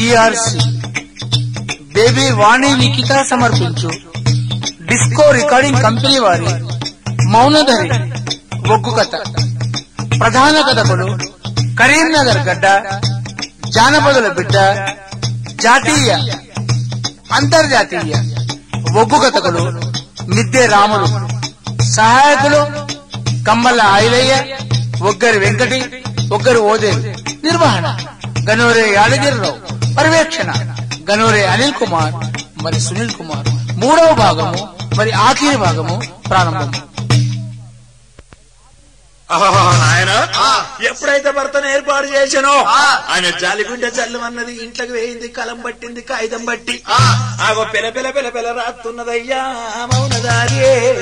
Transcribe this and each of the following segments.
BRC baby వాణి నిఖిత సమర్పించు disco recording company వారి మౌనధరి ఒగ్గు కథ. ప్రధాన కథకులు కరీంనగర్ గడ్డ, జానపదుల బిడ్డ, జాతీయ అంతర్జాతీయ ఒగ్గు కథకులు మిద్దె రాములు. సహాయకులు కమ్మల ఆయిలయ్య, ఒగ్గరి వెంకటి, ఒగ్గరి ఓదేవి. నిర్వహణ గనోరే యాదగిరిరావు. పర్యవేక్షణ గనోరే అనిల్ కుమార్ మరి సునీల్ కుమార్. మూడవ భాగము మరి ఆఖరి భాగము ప్రారంభం. ఆయన ఎప్పుడైతే భర్తను ఏర్పాటు చేశానో ఆయన జాలిగుండె జల్లుమన్నది, ఇంట్లోకి వేయింది, కలం పట్టింది, కాగితం పట్టి ఆగో పెల పెల పెల పెల రాస్తున్నదయ్యా మౌనదారి.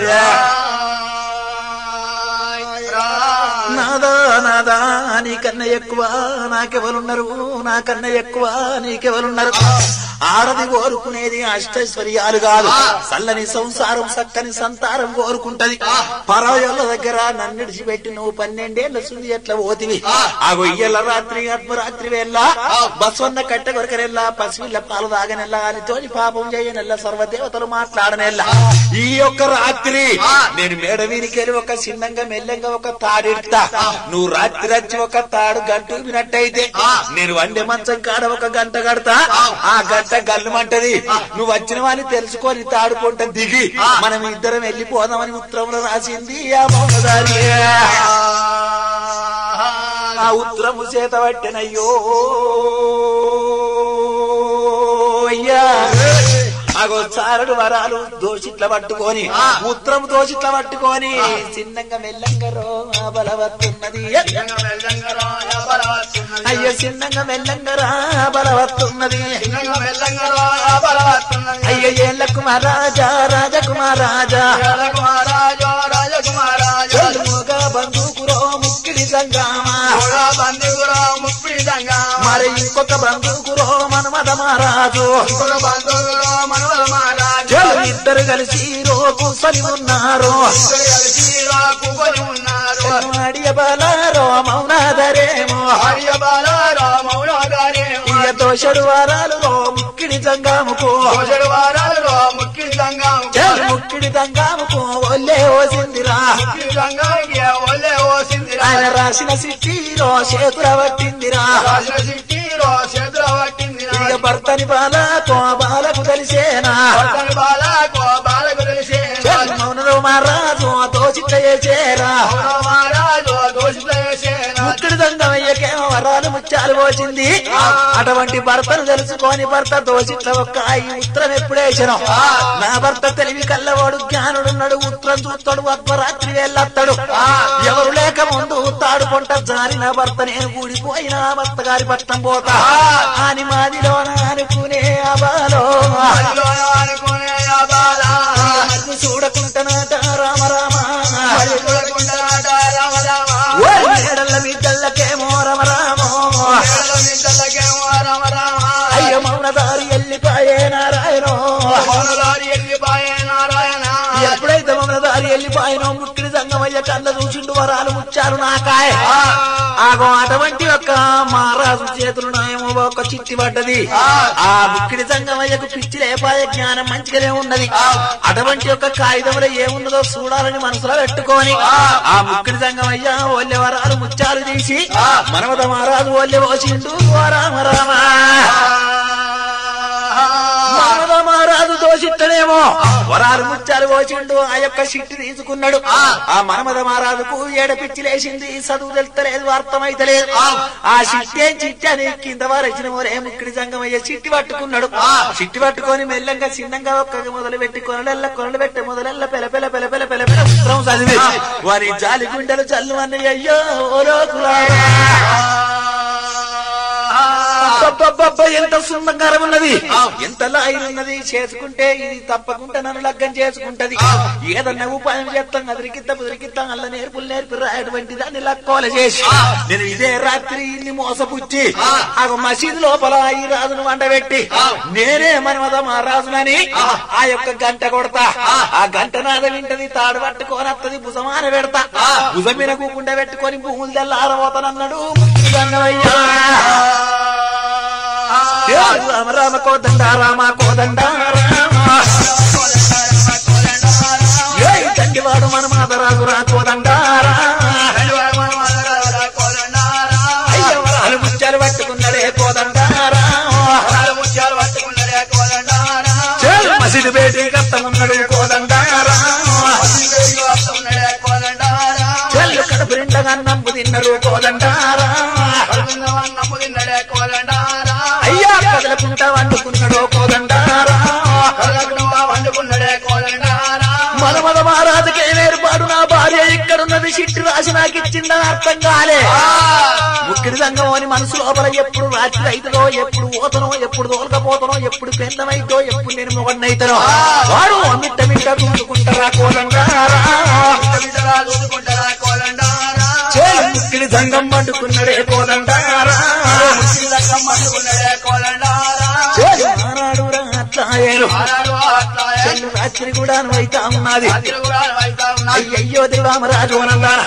నాదా నాదా నీకన్నా ఎక్కువ నాకెవరున్నారు, నాకన్నా ఎక్కువ నీకెవరున్నారు. ఆడది కోరుకునేది అష్టైశ్వర్యాలు కాదు, చల్లని సంసారం, చక్కని సంతారం కోరుకుంటది. పరాయోళ్ళ దగ్గర నన్నిడిచి పెట్టి నువ్వు 12 ఏళ్ల సుంది ఎట్లా పోతివి. ఆగో ఇయ్యల రాత్రి అర్ధరాత్రి వేళ బస్వన్న కట్టె కొరకరెల్లా, పసిపిల్ల పాలు తాగనెల్లా, అని తోటి పాపం చేయనెల్లా, సర్వదేవతలు మాట్లాడనెల్లా. ఈ యొక్క రాత్రి నేను మేడ వీరికెళ్ళి ఒక చిన్నంగా మెల్లంగా ఒక తాడెడతా. నువ్వు రాత్రి వచ్చి ఒక తాడు గంటు వినట్టయితే నేను వండే మంచం కాడ ఒక గంట కడతా. ఆ గంట గల్లుమంటది. నువ్వు వచ్చిన వాడిని తెలుసుకొని తాడుకుంట దిగి మనం ఇద్దరం వెళ్ళిపోదామని ఉత్తరంలో రాసింది ఆ మౌనదారి. ఆ ఉత్తరము చేత పట్టెనయ్యో అయ్యా. అగో చారడు వరాలు దోషిట్ల పట్టుకొని, ఉత్తరం దోషిట్ల పట్టుకొని చిన్నంగా మెల్లంగరో బలవత్తున్నది. అయ్యో చిన్నంగా మెల్లంగరా బలవత్తున్నది. అయ్యో ఏళ్ళ కుమారాజా రాజకుమారాజా బంధుకురో ముక్కిడి సంగామా, మరి ఇంకొక బంధుకురో మన్మథ మహారాజు. ఇద్దరు కలిసి కూర్చొని ఉన్నారు. అడియ బాలారో మౌనాధరేమో, ఇయ దోషడు వారాలు ముక్కిడి జంగాముకు, ముక్కిడి జంగాముకు ఒల్లే ఓసిందిరా. ఆయన రాసిన సిట్టిలో చేతుల పట్టిందిరా. ఇక భర్తని బాలకు బాలకు తెలిసేనా, మౌనలో మహారాజు దోషిత చేరా. ముక్కుడి దంగమయ్యకేమో వరాలు ముత్యాలు పోసింది. అటువంటి భర్తను తెలుసుకొని భర్త దోషిట్ల ఒక్క ఈ ఉత్తరం ఎప్పుడేసను. నా భర్త తెలివి కల్లవాడు, జ్ఞానుడున్నాడు, ఉత్తరం చూస్తాడు, అర్ధరాత్రి వెళ్ళొస్తాడు. ఎవరు లేక ముందు తాడుకుంట జారి నా భర్త నేను కూడిపోయిన భర్త గారి పట్టం పోతా అని మాదిలో అనుకునే అబాలో చూడకుంటనాట రామ రామ, మేడల్ల మిద్దళ్ళకేమో రమ రామో. అయ్యో మౌనదారి వెళ్ళిపాయే నారాయణో. ఎప్పుడైతే మౌనదారి వెళ్ళిపాయనో ముక్కిడి సంగమయ్య కళ్ళ చూసిండు వరాలు ముచ్చారు నాకాయ. ఆగో అటువంటి ఒక మహారాజు చేతులు నాయమో ఒక చిట్టి పడ్డది. ఆ ముక్కిడి సంగమయ్యకు పిచ్చి లేపాయ, జ్ఞానం మంచిగానే ఉన్నది. అటువంటి ఒక కాగితంలో ఏమున్నదో చూడాలని మనసులో పెట్టుకొని ఆ ముక్కిడి సంగమయ్య ఒళ్ళె వరాలు ముచ్చాలు తీసి మన్మథ మహారాజు ఒళ్ళె పోసిండు. రామ రామ మన్మథ మహారాజు దోషిట్టనేమో వరాలు ముచ్చాలు పోసిండు. ఆ యొక్క సిట్టి తీసుకున్నాడు. ఆ మన్మథ మహారాజుకు ఏడపిచ్చి లేచింది. చదువు తెలుస్తలేదు, అర్థమైతలేదు. ఆ సిట్టే చిట్టి అని కింద వారచిన మోరే ముక్కిడి సంగమయ్య సిట్టి పట్టుకున్నాడు. సిట్టి పట్టుకొని మెల్లంగా చిన్నంగా ఒక్క మొదలు పెట్టి కొనలు పెట్టి మొదలెల్ల పెల పెల పెల పెల పెల పెల ఉత్తరం చదివి వారి జాలి గుండెలు చల్లు అన్నయ్య. అయ్యో ఎంత సుందరంగా ఉన్నది, ఎంత లాయిరున్నది. చేసుకుంటే ఇది తప్పకుండా నన్ను లగ్గం చేసుకుంటది. ఏదన్నా ఉపాయం చేస్తాం, అదిరికిద్దాం అల్ల నేర్పులు నేర్పి రాయటువంటి దాన్ని లక్కోల చేసి నేను ఇదే రాత్రి ఇన్ని మోసపుచ్చి ఆ మసీదు లోపల ఈ రాజును వండబెట్టి నేనే మన్మథ మహారాజునని ఆ యొక్క గంట కొడతా. ఆ గంట నాద వింటది, తాడు పట్టుకొని వత్తది, భుజమాన పెడతా. భుజం మీద కూకుండా పెట్టుకొని భూములు తెల్లారబోతానన్నాడు. రామ రామ కోదండ రామ కోదండ తండ్రివాడు మన మాదరాజు రా కోదండ అయ్యో ముత్యాలు పట్టుకున్నాడే కోదండ మసీదు బేటీ కట్టమున్నాడు కోదండ చెల్లు కడుపు నిండగా నమ్ము తిన్నారు కోదండారా అయ్యా కదలకుంటా వండుకున్నాడు కోదండారా మనమద మహారాజుకి ఏర్పాటు నా భార్య ఇక్కడున్నది చిట్టు రాసి నాకు ఇచ్చిందని అర్థం కాలే ముక్కిడి సంఘం అని మనసు లోపల ఎప్పుడు రాత్రి అవుతుందో ఎప్పుడు పోతనో ఎప్పుడు తోలకపోతనో ఎప్పుడు పెద్దమైతో ఎప్పుడు నేను మొగన్నైతనో వాడు మిట్ట మిట్ట చూసుకుంటారా కోదండారా ముక్కిడి సంఘం పండుకున్నాడే కోదండారా రాత్రి కూడా అయితా ఉన్నది అయ్యో దేవామరాజు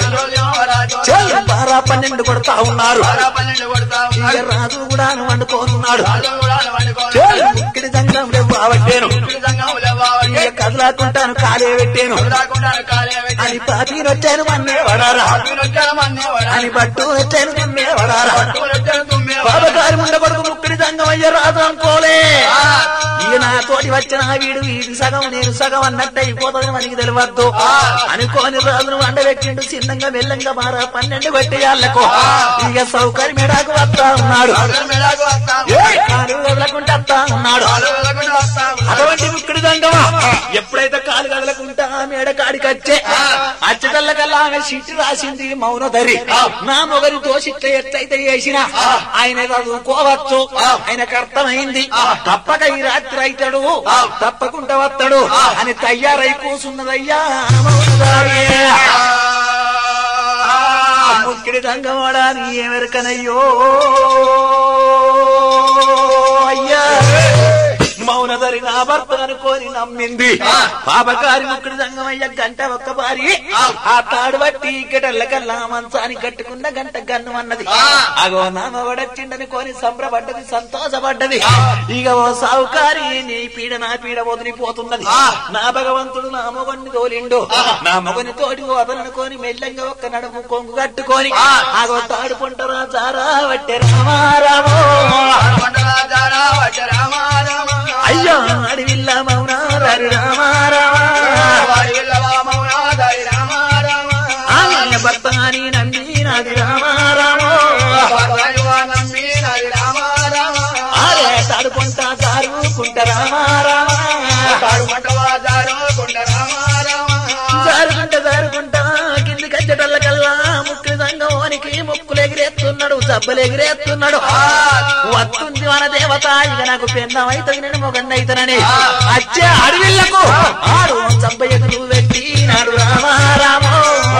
బారా 12 కొడతా ఉన్నారు రాజు కూడా వండుకోనున్నాడు ముక్కిడి సంఘం లేవావట్టేను కదలాకుంటాను కాలే పెట్టాను అని పాతినొచ్చాను మన్నే వడారా అని పట్టు వచ్చాను మన్నే వడారా బాబగారి ఉండబడుకు ముక్కిడి సంఘం అయ్యే రాదు అనుకోలే ఇక నా తోటి వచ్చిన వీడు సగం నేను సగం అన్నట్టు అయిపోతుంది మనకి తెలియవద్దు అనుకోని రాజును వండబెట్టిండు చిన్నంగా మెల్లంగా మారా 12 కొట్టేయాళ్లకు ఇక సౌకర్యం మెడాకు వస్తా ఉన్నాడు వదలకుంటా వస్తా ఉన్నాడు అటువంటి ముక్కిడి సంఘమా ఎప్పుడైతే కాలు కదలకుంటా మేడ కాడికి వచ్చే అచ్చటల్లకల్లా ఆమె సిట్టు రాసింది మౌనధరి నా మొగరితో సిట్ట ఎట్లయితే చేసినా ఆయన చదువుకోవచ్చు ఆయనకు అర్థమైంది తప్పక ఈ రాత్రి అవుతాడు తప్పకుండా వస్తాడు అని తయారై కూసున్నదయ్యా ముక్కిడి సంఘమాడాని ఏమెరకనయ్యో అయ్యా మౌనధరి నా భర్త అనుకోని నమ్మింది పాపకారి ముక్కుడి సంగమయ్య గంట ఒక్క పారి ఆ తాడు బట్టి గటల్లకల్లా మంచాన్ని కట్టుకున్న గంట గన్ను అన్నది అగో నామవడచ్చిండని కోని సంబరపడ్డది సంతోషపడ్డది ఇక ఓ సావుకారి నీ పీడ నా పీడ వదిలిపోతున్నది నా భగవంతుడు నా మొగన్ని తోలిండు నా మొగని తోటి వదలనుకోని మెల్లంగా ఒక్క నడుము కొంగు కట్టుకొని అగో తాడు పొంటరా జారా వట్టే రామారామో అయ్యో అడవిల్ల మౌనాదారి రామారామ భర్తాని నంది నాది రామారామో అరే తాడుకుంటా జారుకుంట రామారామ జారుకుంటా కింది కచ్చటల్లకల్లా ముక్కు సంగమోనికి ముక్కులు ఎగిరేస్తున్నాడు జబ్బలు ఎగిరేస్తున్నాడు వస్తుంది మన దేవత ఇక నాకు పెన్నమైతే నేను మొగన్నైతనని అచ్చే అడవిళ్లకు ఆడు జబ్బ ఎదురు పెట్టినాడు రామారామో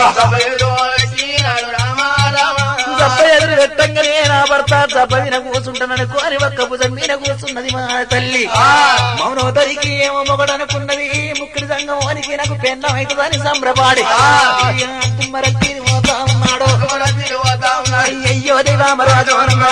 జబ్బ ఎదురు పెట్టంగానే నా భర్త జబ్బ మీద కూర్చుంటానని కోరి ఒక్క భుజం మీద కూర్చున్నది మా తల్లి మౌనోదరికి ఏమో మొగడనుకున్నది ముక్కిడి సంగమోనికి నాకు పెన్నమైతుందని సంబరపాడి తుమ్మరకి పోతా ఉన్నాడు అయ్యో దేవామరాజు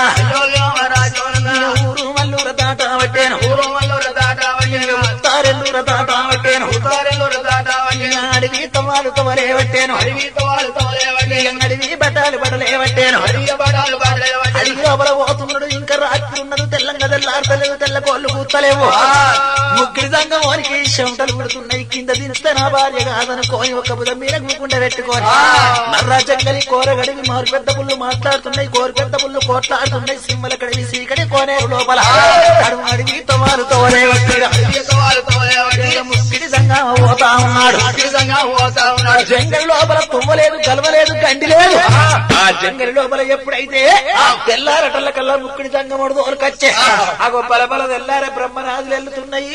ఊరు మల్లూర దాట పట్టాను ఉత్తారెల్లూర దాట పట్టాను అడివి తమాలు తమలే పట్టాను అడివి బట్టాలు బట్టలే పట్టాను అడిగి లోపల పోతున్నాడు ఇంకా రాత్రి ఉన్నది తెల్లంగా తెల్లారతలేవు తెల్ల కోళ్ళు కూర్చలేవు ముగ్గురి సంగమోనికి చెమటలు పుడుతున్నాయి కింద దినిస్తే నా భార్య కాదనుకోని ఒక బుధం మీద కూకుండా పెట్టుకోని నర్రా జంగలి కోరగడివి మారు పెద్ద పుల్లు మాట్లాడుతున్నాయి కోరు పెద్ద పుల్లు కోట్లాడుతున్నాయి సింహల కడివి సీకడి కోనేరు లోపల అడివి తమాలు తోలే ముగ్గురి సంగం పోతా ఉన్నాడు జంగలి లోపల తువ్వలేదు కలవలేదు గండి లేదు ఆ జంగలి లోపల ఎప్పుడైతే తెల్లారటల్ల కల్లా ముక్కిడి సంగముడు తోలుకొచ్చే అగో బలబల తెల్లారే బ్రహ్మరాజులు వెళ్తున్నాయి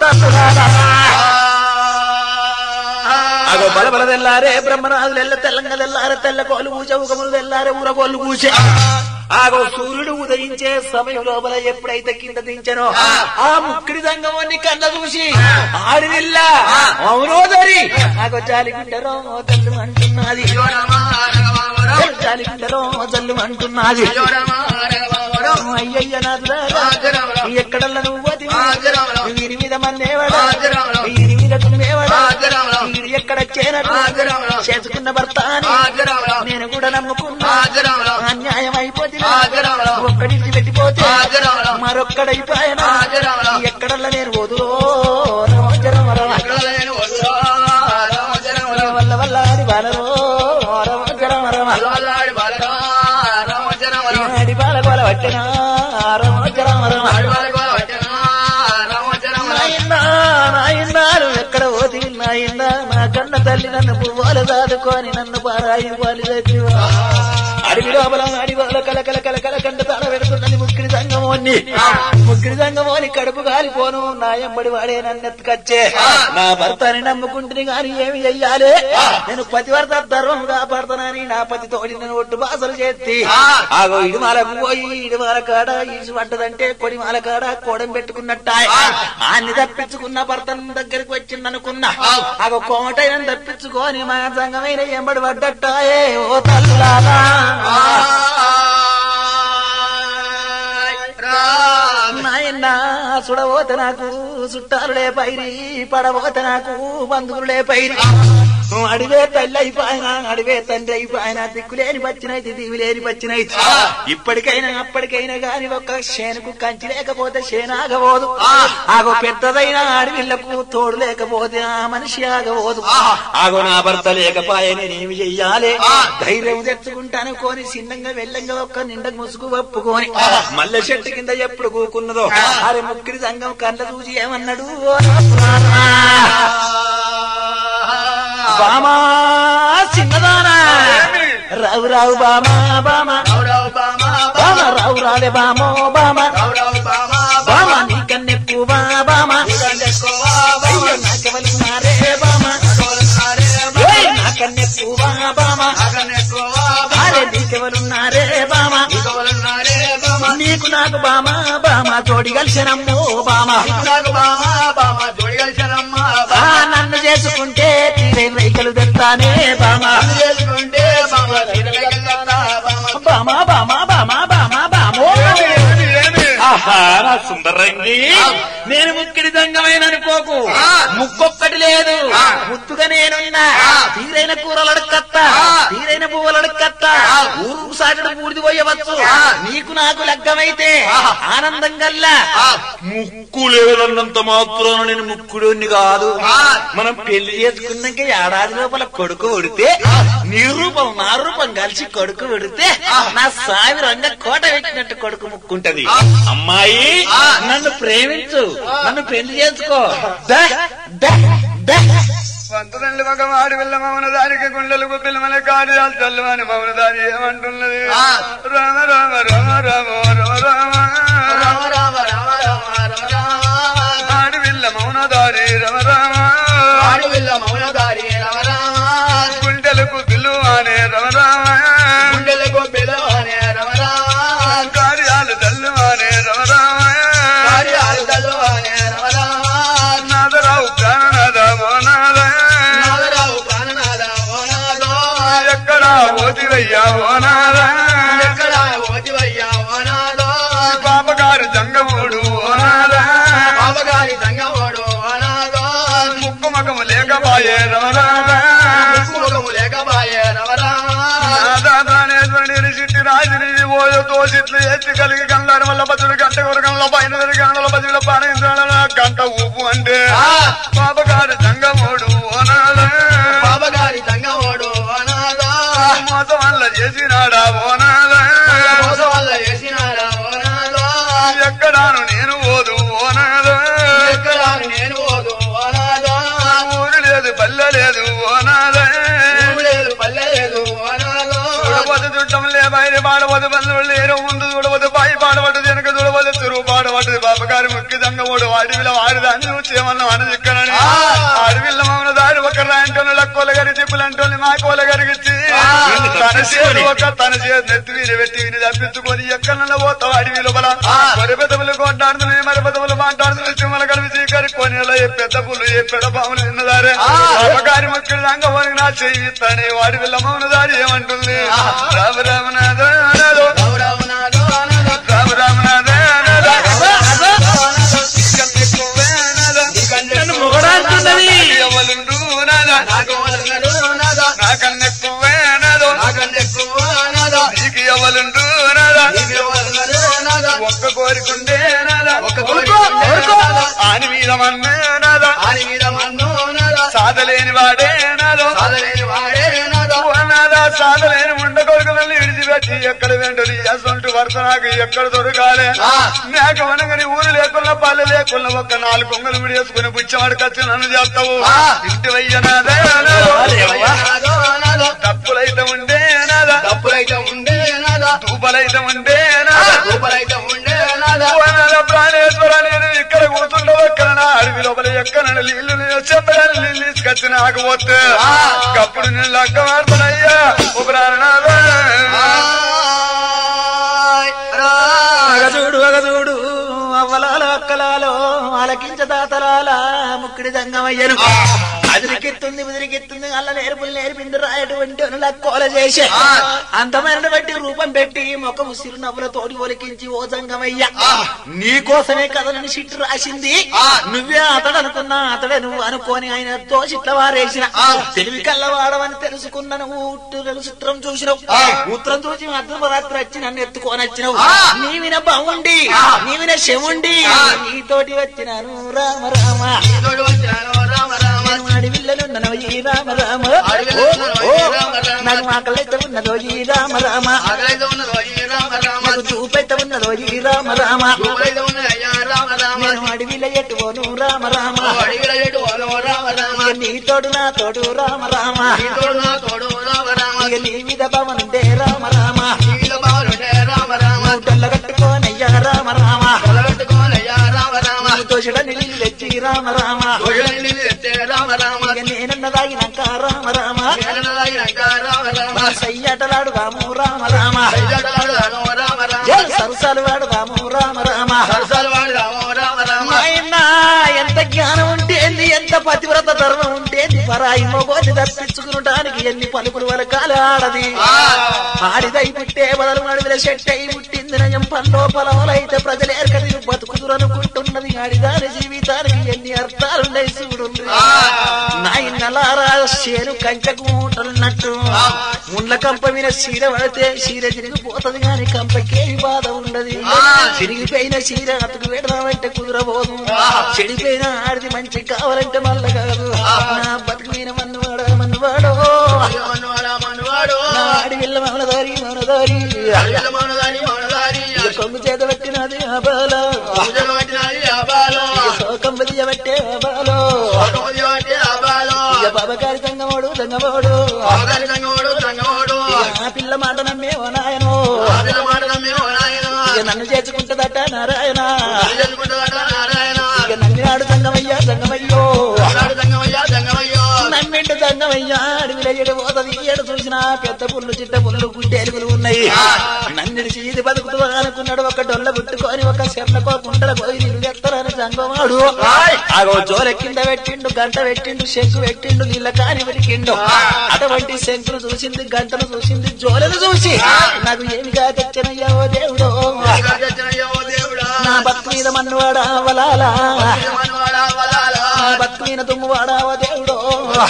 అగో బలబల తెల్లారే బ్రహ్మరాజులు ఎల్ల తెల్లంగా తెల్లారే తెల్ల కోళ్ళు కూచే ఉగములు తెల్లారే ఊరగోళ్ళు కూచే ఆగో సూర్యుడు ఉదయించే సమయం లోపల ఎప్పుడైతే కింద దించానో ఆ ముక్కిడి సంగమాన్ని కన్న చూసి ఆడివిల్ల అవునోదరి ఆగో జాలిగుండరో తల్లు అంటున్నది జాలిగుండరో జల్లు అంటున్నది అయ్యయ్య నాదురా ఎక్కడల్లా నువ్వు వీరి మీద మన్నేవాడా వీరి మీద తుమ్మేవాడా వీడి ఎక్కడ చేరడు చేసుకున్న భర్త నేను కూడా నమ్ముకున్నా అన్యాయం అయిపోతే ఒక్కడింటి పెట్టిపోతే మరొక్కడైపోయానా ఎక్కడల్లా నేను వదులో వల్ల వల్లాడి బాలరో ఆడి బాల గోల పట్టినా నాయన్నాను ఎక్కడ పోతి నాయన్నా నా కన్న తల్లి నన్ను పువ్వాలు దాదుకొని నన్ను పారాయి పాలి అడవి లోపల అడివాళ్ళ కలకల కలకల కంట తాళ పెడుతున్నది ముక్కిడి సంగమోని కడుపు కాలిపోను నా ఎంబడి వాడే నన్నెత్తుకొచ్చే నా భర్తని నమ్ముకుంటుని గాని ఏమి చెయ్యాలి నేను పతివర్త ధర్మం కాపాడుతానని నా పతి తోడి నేను ఒట్టు బాసలు చేసి ఆగో ఇడిమాలకు పోయి ఇడిమాల కాడ ఈసి పడ్డదంటే కొడిమాల కాడ కోడం పెట్టుకున్నట్టాయ్ ఆన్ని తప్పించుకున్న భర్తను దగ్గరికి వచ్చిందనుకున్నా ఆగో కోమటైన తప్పించుకొని మా సంగమైన ఎంబడి పడ్డట్టాయే ఓ తల్లారా నాయన్నా సుడబోత నాకు చుట్టాలులే పైరి పడబోత నాకు బంధువులే పైరి అడివే తల్లి అయిపోయినా అడివే తండ్రి అయిపోయినా దిక్కులేని పచ్చినైతే దివిలేని పచ్చినైతే ఇప్పటికైనా అప్పటికైనా గాని ఒక్క శేనుకు కంచి లేకపోతే శేనాగబోదు ఆగో పెద్దదైనా అడవిళ్లకు తోడు లేకపోతే ఆ మనిషి ఆగబోదు ఆగో నా భర్త లేకపోయే నేనేమి చెయ్యాలి ధైర్యం తెచ్చుకుంటాను కోని చిన్నంగా వెళ్ళంగా ఒక్క నిండ ముసుగు ఒప్పుకొని మల్లె చెట్టు కింద ఎప్పుడు కూకున్నదో అరే ముక్కిడి సంఘం కళ్ళ చూసి ఏమన్నాడు బామా చిన్నదానా రావు రావు బామా బామా బామా రావు రాలే బామో బామా బామా నీకన్నెక్కువ బామా నాకెవలున్నారే బామా నాకన్నెక్కువ బామా అరే నీకెవలున్నారే బామా నీకు నాకు బామా బామా జోడి కలిసినమ్మో బామా నన్ను చేసుకుంటే తీరైన రైకలు తెస్తానే బామా బామా బామా బామా బామా బామో సుందరంగి నేను ముక్కిడి దంగమైన అనుకోకు ముక్కొక్కటి లేదు ముత్తుగా నేనున్నా తీరైన కూరలు అడుక్కత్తా తీరైన పువ్వులు అడుక్కత్తా ఊరు సాగడు పూడిది పోయవచ్చు నీకు నాకు లగ్గమైతే ఆనందం కల్లా ముక్కు లేదన్నంత మాత్రాన నేను ముక్కుడుని కాదు మనం పెళ్లి చేసుకున్నాక ఏడాది లోపల కొడుకు ఉడితే నీ రూపం నా రూపం కలిసి కొడుకు ఉడితే నా సావి రంగ కోట పెట్టినట్టు కొడుకు ముక్కుంటది అమ్మాయి నన్ను ప్రేమించు నన్ను పెళ్లి చేసుకో వంతులండి ఒక మాడి వెళ్ళ మౌన దానికి గుండెలకు పిల్లమల కార్యాలు చల్లమని మౌన దాని ఏమంటున్నది రామ రామ రామ రామ రామ రామ ఆడి వెళ్ళ మౌన దారి రమ రామ గుండెలకు పిల్లువానే రమ రామ కార్యాలు చల్లువానే రమ రామ నాదరావు ప్రాణనాథ మోనాథ ఎక్కడా ఓతివయ్యా ఓనాథ పాపగారు జంగమోడు ఓనాథ ముక్కు మగము లేకపాయే రమరామ నాదానేశ్వరుని సిట్టి రాజుని ఓయో తోసిట్లు ఎత్తి కలిగి కళ్ళారు వల్ల బతుడు గంట కొరకంలో పైన గంటల బతుల పాడించాల గంట ఊపు అంటే పాపగారు జంగమోడు ఓనాథ మోసం వల్ల చేసినాడా ఓనాథ ఎక్కడాను నేను ఓదు ఓనాథ ఊరు లేదు పల్లె లేదు ఓనాథ చూడవద్దు చుట్టం లే బయట పాడవద్దు బంధువులు లేరు ముందు చూడవద్దు పై పాడవద్దు వెనక చూడవద్దు తిరుగు పాడవద్దు బాబగారి ముఖ్య దంగమోడు అడవిలో వాడిదాన్ని చేయమన్నా అనదిక్కనని అడవిలో మమ్మల్ని దాడి ఒక రాంటోని లక్కోల గారి తిప్పులంటోని మా కోల గారికి ఇచ్చి తన చేతి తన చేతి నెత్తి వీరి పెట్టి విని తప్పించుకొని ఎక్కడన్నా పోతావు అడవి లోపల మరిపెదవులు కొట్టాడుతున్నాయి మరిపెదవులు మాట్లాడుతున్నాయి సింహల కలిపి చీకరుకొని పెద్ద పుల్లు ఏ పెద్ద పాములు తిన్నదారే బాబగారి ముఖ్యుడు దంగమోని నా చెయ్యిస్తానే వాడి వీళ్ళ మౌన దాడి ఏమంటుంది రామ రామనాథ రామ రామనాథ ఎవలుండు నాకన్నెక్కువేనాదో నీకు ఎవలుండు ఒక్క కోరికుండే ఆని మీద మన్నేనాదో సాధలేని వాడేనాదో సాధలేని ఉండ కొడుకులని విడిచిపెట్టి ఎక్కడ వెంటని అసంటు భర్త నాకు ఎక్కడ దొరకాలే మేక వనగని ఊరు లేకున్నా పల్లె లేకున్నా ఒక్క 4 కొంగలు విడేసుకుని బుచ్చవాడికొచ్చి నన్ను చేస్తావు ఇంటి వయ్యనాదా తప్పులైతే ఉండేనాదా తూపలైతే ఉండేనాదా ప్రాణేశ్వర నేను ఇక్కడ కూర్చుంటావు ఎక్కడ నా అడవి లోపల ఎక్కడ నీళ్లు చెప్పడానికి నీళ్ళు తీసుకొచ్చి నాకు పోతే అప్పుడు నేను లక్క మారుతానయ్యా ఓ ప్రాణనాథ అగజూడు అవ్వలాలో అక్కలాలో ఆలకించదాతలాల ముక్కిడి దంగమయ్యను అదిరికెత్తుంది అల్ల నేర్పింది రాయటువంటి కోల చేసే అంతమైన బట్టి రూపం పెట్టి మొక్క ఉసిరు నవ్వులతోటి ఒలికించి ఓ జంగమయ్య నీకోసమే కథలని సిట్టు రాసింది నువ్వే అతడు అనుకున్నా అతడే నువ్వు అనుకోని ఆయన దోషిట్ల వారేసిన తెలివి కల్లవాడవని తెలుసుకున్న నువ్వు చిత్రం చూసినావు ఉత్తరం చూసి అర్ధరాత్రి వచ్చి నన్ను ఎత్తుకోనొచ్చినావు నీవిన బాగుండి నీవిన శముండి నీతోటి వచ్చినాను రామ రామ అడవిల్లనున్ననో ఈ రామ రామ నాకు ఆకలైతే ఉన్నదో ఈ రామ రామ నాకు చూపైతే ఉన్నదో ఈ రామ రామ నేను అడవిలో ఎట్టుకోను రామ రామ నీతోడు నా తోడు రామ రామ నీ మీద భవనుండే రామ రామ డొల్ల కట్టుకోనయ్యా రామ రామ తోషడ నీళ్ళు తెచ్చి రామ రామ నేనన్నదాగినాక రామ రామ సయ్యాటలాడు రాము రామ రామ సరసాలు వాడు రాము రామ రామ ఎంత జ్ఞానం ఉంటేంది ఎంత పతివ్రత ధర్మం ఉంటేంది పరాయి మొగోని తప్పించుకునటానికి ఎన్ని పలుకులు వరకాలు ఆడది ఆడిదై పుట్టే బదలు అడవిల చెట్టై పుట్టింది నయం పల్లో పొలములైతే ప్రజలేరకది బతుకుదురనుకుంటున్నది ఆడిదాని జీవితానికి ఎన్ని అర్థాలున్నాయి శివుడు నాయనలారా చేరు కంచకు మూటలున్నట్టు ముండ్ల కంప మీద చీర పడితే చీర చిరిగిపోతుంది గాని కంపకేమి బాధ ఉండదు చిరిగిపోయిన చీర అతకు పెడదామంటే కుదరబోదు చెడిపోయిన ఆడిది మంచి కావాలంటే మళ్ళ కాదు నా బతుకు మీద మన్నువాడో ఆడివిల్ల మౌనదారి కొంగు చేత పెట్టినది అబాలో కంబ తీయబట్టే అబాలో బాబగారి తంగమోడు ఆ పిల్ల మాట నమ్మేవో నాయనో నన్ను చేర్చుకుంటదట నారాయణ నమ్మినాడు తంగమయ్యో నమ్మిండు తంగమయ్యా అడవిలో ఎడు పోతుంది ఏడు చూసినా పెద్ద పుల్లు చిట్ట పుల్లు గుడ్డేలుగులు ఉన్నాయి నన్నిడిచి ఇది బతుకుతూ అనుకున్నాడు ఒక డొల్ల పుట్టుకొని ఒక శర్ణకో కుంటల పోయి నీళ్ళు ఎత్తారని సంగమాడు ఆగో జోల కింద పెట్టిండు గంట పెట్టిండు శంకు పెట్టిండు నీళ్ళ కాని వెలికిండు అటువంటి శంకును చూసింది గంటను చూసింది జోలను చూసి నాకు ఏమిగా తెచ్చనయ్యా ఓ దేవుడో నా బతుకు మీద మన్నువాడా వలాలా బతుకు మీద తుమ్మువాడా ఓ దేవుడో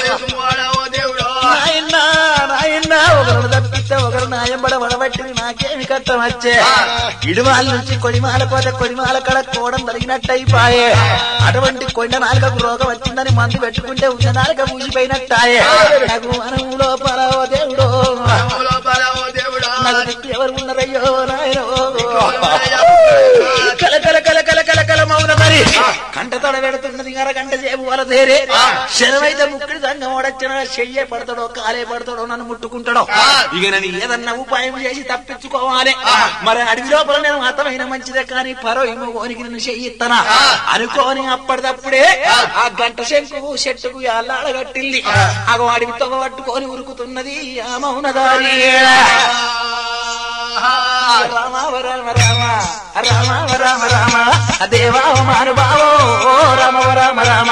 నాయన్నా ఒకరు తప్పిస్తే ఒకరు నాయంబడ వడబట్టి నాకేమి కట్టం వచ్చే ఇడుమాల నుంచి కొడిమాల పోతే కొడిమాల కడ కోడం తరిగినట్టయిపాయే అటువంటి కొండ నాలుగకు రోగం వచ్చిందని మందు పెట్టుకుంటే ఉన్న నాలుక మూసిపోయినట్టాయే నాకు మనం లోపల ఓ దేవుడో నాకు దిక్కు ఎవరు ఉన్నారయ్యో నాయనో కల మౌన మరి కంట తొడ పెడుతున్నది అరగంట సేపు వాళ్ళ తేరే శరమైతే ముక్కుడి సంగం ఓడొచ్చిన చెయ్యే పడతాడో కాలే పడతాడో నన్ను ముట్టుకుంటాడో ఇక నేను ఏదన్నా ఉపాయం చేసి తప్పించుకోవాలి మరి అడవి లోపల నేను అర్థమైన మంచిదే కానీ పరో ఏమో ఓనికి నన్ను చెయ్యిస్తానా అనుకోని అప్పటిదప్పుడే ఆ గంట శంకు చెట్టుకు అల్లాడగట్టింది అగో అడవి తొగ పట్టుకొని ఉరుకుతున్నది ఆ మౌనదారి రామ రామ రామ రామ రామ రామ దేవా మానుభావో రామ రామ రామ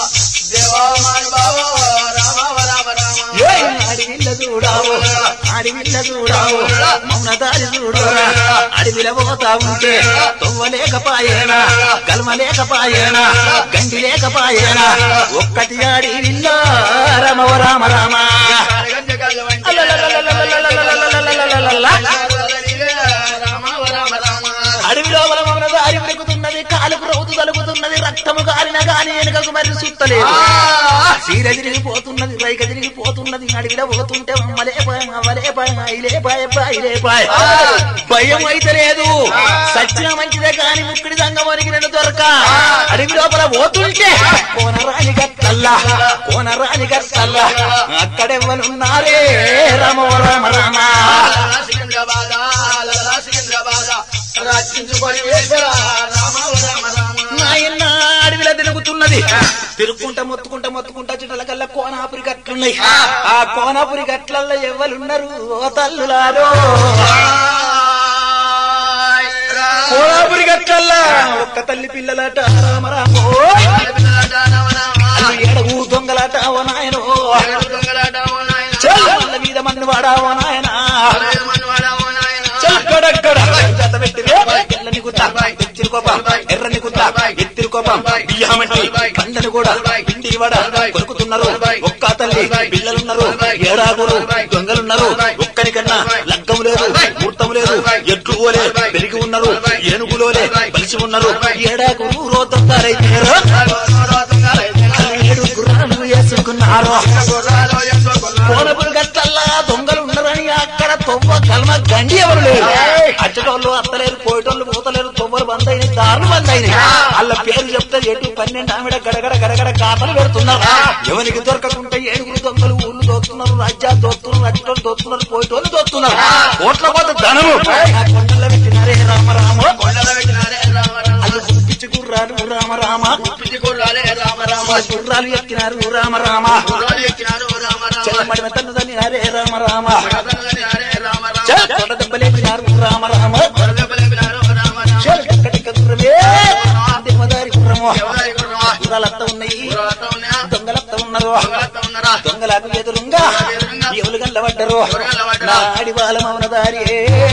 అడవిల్ల చూడావు ఆడి అడవిల్ల చూడావు మౌనదారి చూడు అడవిల పోతా ఉంటే తొవ్వలేకపాయేనా కల్మలేకపాయేనా గండి లేకపాయేనా ఒక్కటి అడవిల్ల రమవ రామ రామ అడవిలో మౌనదారి పెరుగుతున్నది కాలుకు రౌతు తలుపుతున్నది రక్తము కాలిన గాని వెనుకకు మరి సుత్తలేదు చీర తిరిగిపోతున్నది రైక తిరిగిపోతున్నది అడవిలో పోతుంటే భయం అయితే లేదు సచ్చిన మంచిదే కాని ముక్కిడి సంగమనికి నేను దొరక అడవి లోపల పోతుంటే కోనరాని గట్టల్లా అక్కడెవ్వనున్నారే రామ రామ రామ నాయన అడవిలో తిరుగుతున్నది తిరుగుకుంటా మొత్తుకుంటా చిట్టల కల్లా కోనాపురి గట్లున్నాయి ఆ కోనాపురి గట్లల్లో ఎవ్వరున్నారు ఓ తల్లులారో కోనాపురి గట్లల్లా ఒక్క తల్లి పిల్లలాట రామరామో ఏడగు దొంగలాట ఓ నాయనో చెల్ల మీద మన్ను వాడావో నాయన ఎర్రని గుత్త ఎత్తిరి కోపం బియ్యమంటి పండను కూడా పిండి వడ కొరుకుతున్నారు ఒక్క తల్లి పిల్లలున్నారు ఏడాగులు దొంగలున్నారు ఒక్కరికన్నా లగ్గము లేదు మూర్తము లేదు ఎట్లు ఓలే పెరిగి ఉన్నారు ఏనుగులోలే బలిసి ఉన్నారు ఏడాగులు రోతంగారైతే ఏడు గుర్రాలు వేసుకున్నారు కోనపురి గట్టల్లా దొంగలు ఉన్నారని అక్కడ తొవ్వ కల్మ గండి ఎవరు లేరు అచ్చటోళ్ళు అత్తలేరు పోయేటోళ్ళు పోతలేరు తొవ్వలు బంద్ అయినాయి దారులు బంద్ అయినాయి వాళ్ళ పేరు చెప్తే ఎటు 12 ఆవిడ గడగడ కాతలు పెడుతున్నారు ఎవరికి దొరకకుంటే ఏడుగురు దొంగలు ఊళ్ళు దోస్తున్నారు రాజ్యాలు దోస్తున్నారు అచ్చటోళ్ళు దోస్తున్నారు పోయేటోళ్ళు దోస్తున్నారు కోట్ల కోత ధనము కొండల పెట్టినారే రామరామ అది గుర్తించి గుర్రాలు రామరామ గుర్రాలు ఎక్కినారు రామరామ చెల్లమడి మెత్తని హరే రామరామ దెబ్బలేపినారు రామరామ దేవదారి గుర్రము గుర్రాలత్త ఉన్నాయి దొంగలత్త ఉన్నారు దొంగలకు ఎదురుగా ఎవరు గల్లబడ్డరు నాడి బాల మౌనదారి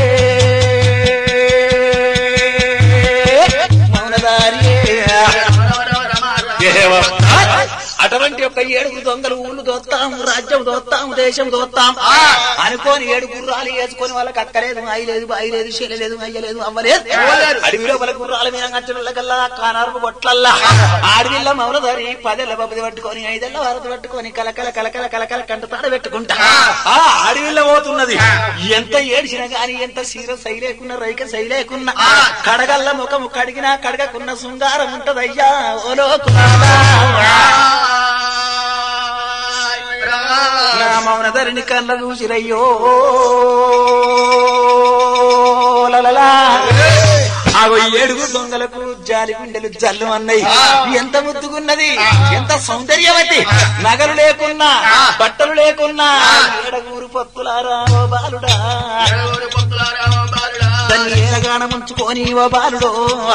అటువంటి ఒక ఏడుగురు దొంగలు ఊళ్ళు దోస్తాం రాజ్యం దోస్తాం దేశం దోస్తాం అనుకోని 7 గుర్రాలు వేసుకొని వాళ్ళకి అక్కలేదు అయ్యలేదు బాయిలేదు శీలలేదు అయ్యలేదు అవ్వలేదు అడవిలో వాళ్ళ గుర్రాల మీద గచ్చలకల్లా కానారు బొట్లల్లా ఆడవిల్ల మౌనదారి 10 బబది పట్టుకొని 5 వరద పట్టుకొని కలకల కంటతాడ పెట్టుకుంటా ఆ అడవిలో పోతున్నది ఎంత ఏడిచినా గాని ఎంత సీర సైలేకున్నా రైక సైలేకున్నా కడగల్ల ముఖము కడిగినా కడగకున్న శృంగారం ఉంటదయ్యా ఓలో మౌనధరిని కళ్ళ చూసిరయ్యో ఆగో 7 దొంగలకు జాలి గుండెలు జల్లు అన్నాయి ఎంత ముద్దుగున్నది ఎంత సౌందర్యవతి నగలు లేకున్నా బట్టలు లేకున్నా ఏడగూరు పొత్తులారా ఓ బాలుడా దాన్ని ఏలగాన ముంచుకొని ఓ బాలుడో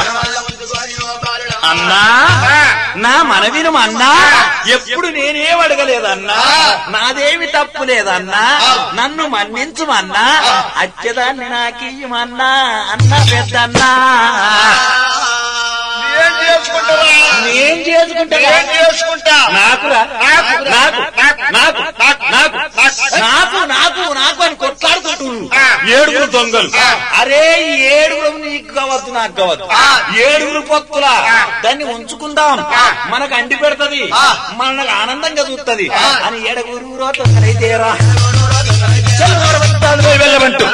అన్నా నా మనవిను అన్నా ఎప్పుడు నేనేం అడగలేదన్నా నాదేమి తప్పు లేదన్నా నన్ను మన్నించుమన్నా అచ్చదాన్ని నాకియ్యమన్నా అన్న పెద్దన్నా నేను చేసుకుంటా నాకు అని కొట్లాడుకుంటున్నాను 7 దొంగలు అరే 7 నీకు కావద్దు నాకు కావద్దు 7 పొత్తుల దాన్ని ఉంచుకుందాం మనకు అండి పెడతది మనకు ఆనందంగా చూస్తుంది అని 7 దొంగలైతేరా వెళ్ళమంటూ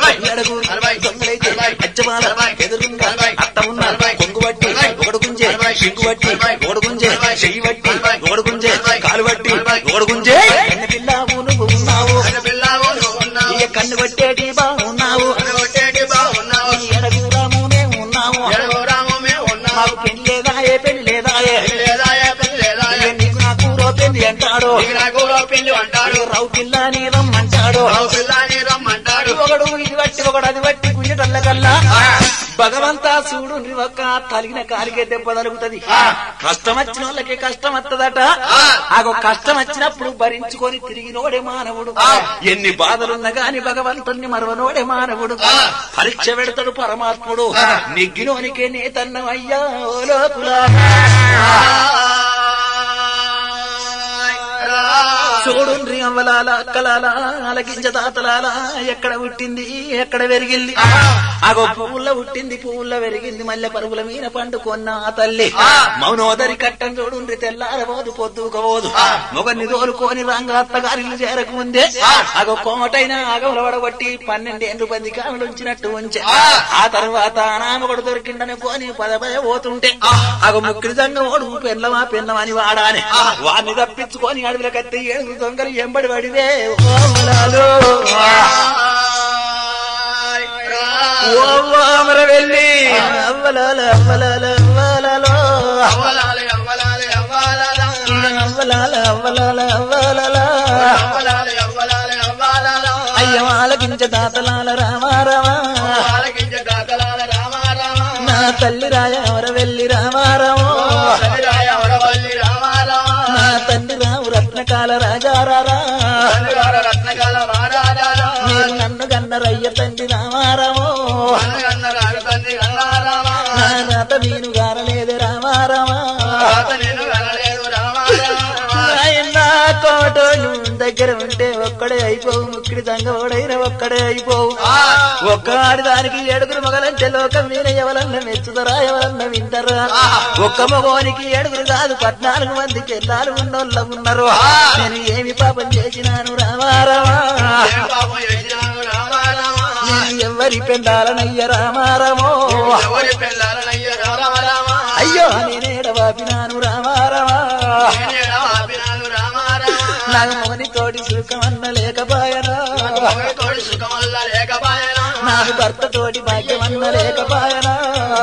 ఎదురుగా అత్త ఉన్నారు కొంగు బట్టి ఒకడు గుంజే సింగు బట్టి ఒకడు గుంజే చెయ్యి బట్టి ఒకడు గుంజే కాలు బట్టి ఒకడు గుంజే కన్ను పిల్లావు నువ్వు ఉన్నావు ఇక కన్ను బట్టేటి బాగున్నావు ఎడగురామునే ఉన్నావు మాకు పెళ్లి లేదా నీకు నాకు రో పెళ్లి అంటాడు రావు పిల్ల నీ రమ్మంటాడు ఒకడు ఇది బట్టి ఒకడు అది బట్టి గుంజటల్ల కల్లా భగవంతా చూడు ఒక్క తలిగిన కాలికే దెబ్బ తలుగుతుంది. కష్టం వచ్చిన వాళ్ళకి కష్టం వస్తుందట. ఆగో కష్టం వచ్చినప్పుడు భరించుకొని తిరిగినోడే మానవుడు. ఎన్ని బాధలున్నా గాని భగవంతుణ్ణి మరవనోడే మానవుడు. పరీక్ష పెడతాడు పరమాత్ముడు. నెగ్గినోనికే నేతన్నం అయ్యా ఓ లోకులా. చూడుండ్రి అవ్వలాల అక్కలాల అలగించ తాతలాల ఎక్కడ పుట్టింది ఎక్కడ పెరిగింది. అగో పువ్వుల్లో పుట్టింది పువ్వుల్లో పెరిగింది. మల్లె పరుగుల మీద పండుకొన్న ఆ తల్లి మౌనోదరి కట్టం చూడుండ్రి తెల్లారబోదు పొద్దుకోబోదు. మొగన్ని తోలుకొని రంగ అత్తగారిని చేరకముందే అగో కోమటైన ఆగముల వడబట్టి 12 ఏళ్ళు బంది కాములు ఉంచినట్టు ఉంచే. ఆ తర్వాత నామకుడు దొరికిండని పోని పదపద పోతుంటే అగో ముక్కిడి జంగ ఓడు పెన్నమా పెన్నమని వాడానే వాడిని తప్పించుకొని అడవిలో కత్తి 7 దొంగలు ఎంబడి పడివే ఓమర వెళ్ళి అవ్వలాల అవ్వలాల అవ్వాలలో అవ్వలాల అవ్వలాల అవ్వాల అయ్య ఆలకించ దాతలాల రామారామా నా తల్లి రాయ ఎవర వెళ్ళి రామారామో నా తండ్రి రావు రత్నకాల రాజారారా మీరు నన్ను గన్నరయ్య తండ్రి రామారామో నా రాత నేను గారలేదు రామారామా కోటోను దగ్గర ఉంటే ఒక్కడే అయిపోవు. ముక్కిడి తంగోడైన ఒక్కడే అయిపోవు. ఒక్కడి దానికి 7 మగలంటే లోకం మీద ఎవరన్నా మెచ్చుదరా ఎవరన్నా వింటరా. ఒక్క మగోనికి 7 కాదు 14 మందికి ఎల్లాలు ఉన్నోళ్ళ ఉన్నారు. నేను ఏమి పాపం చేసినాను రామారామా. నేను ఎవరి పెండాలనయ్య రామారామో. అయ్యో నేనేడవాపినాను రామారామా. నాకు మొగని తోటి సుఖమన్న లేకపాయనా. నాకు భర్త తోటి భాగ్యమన్న లేకపాయనా.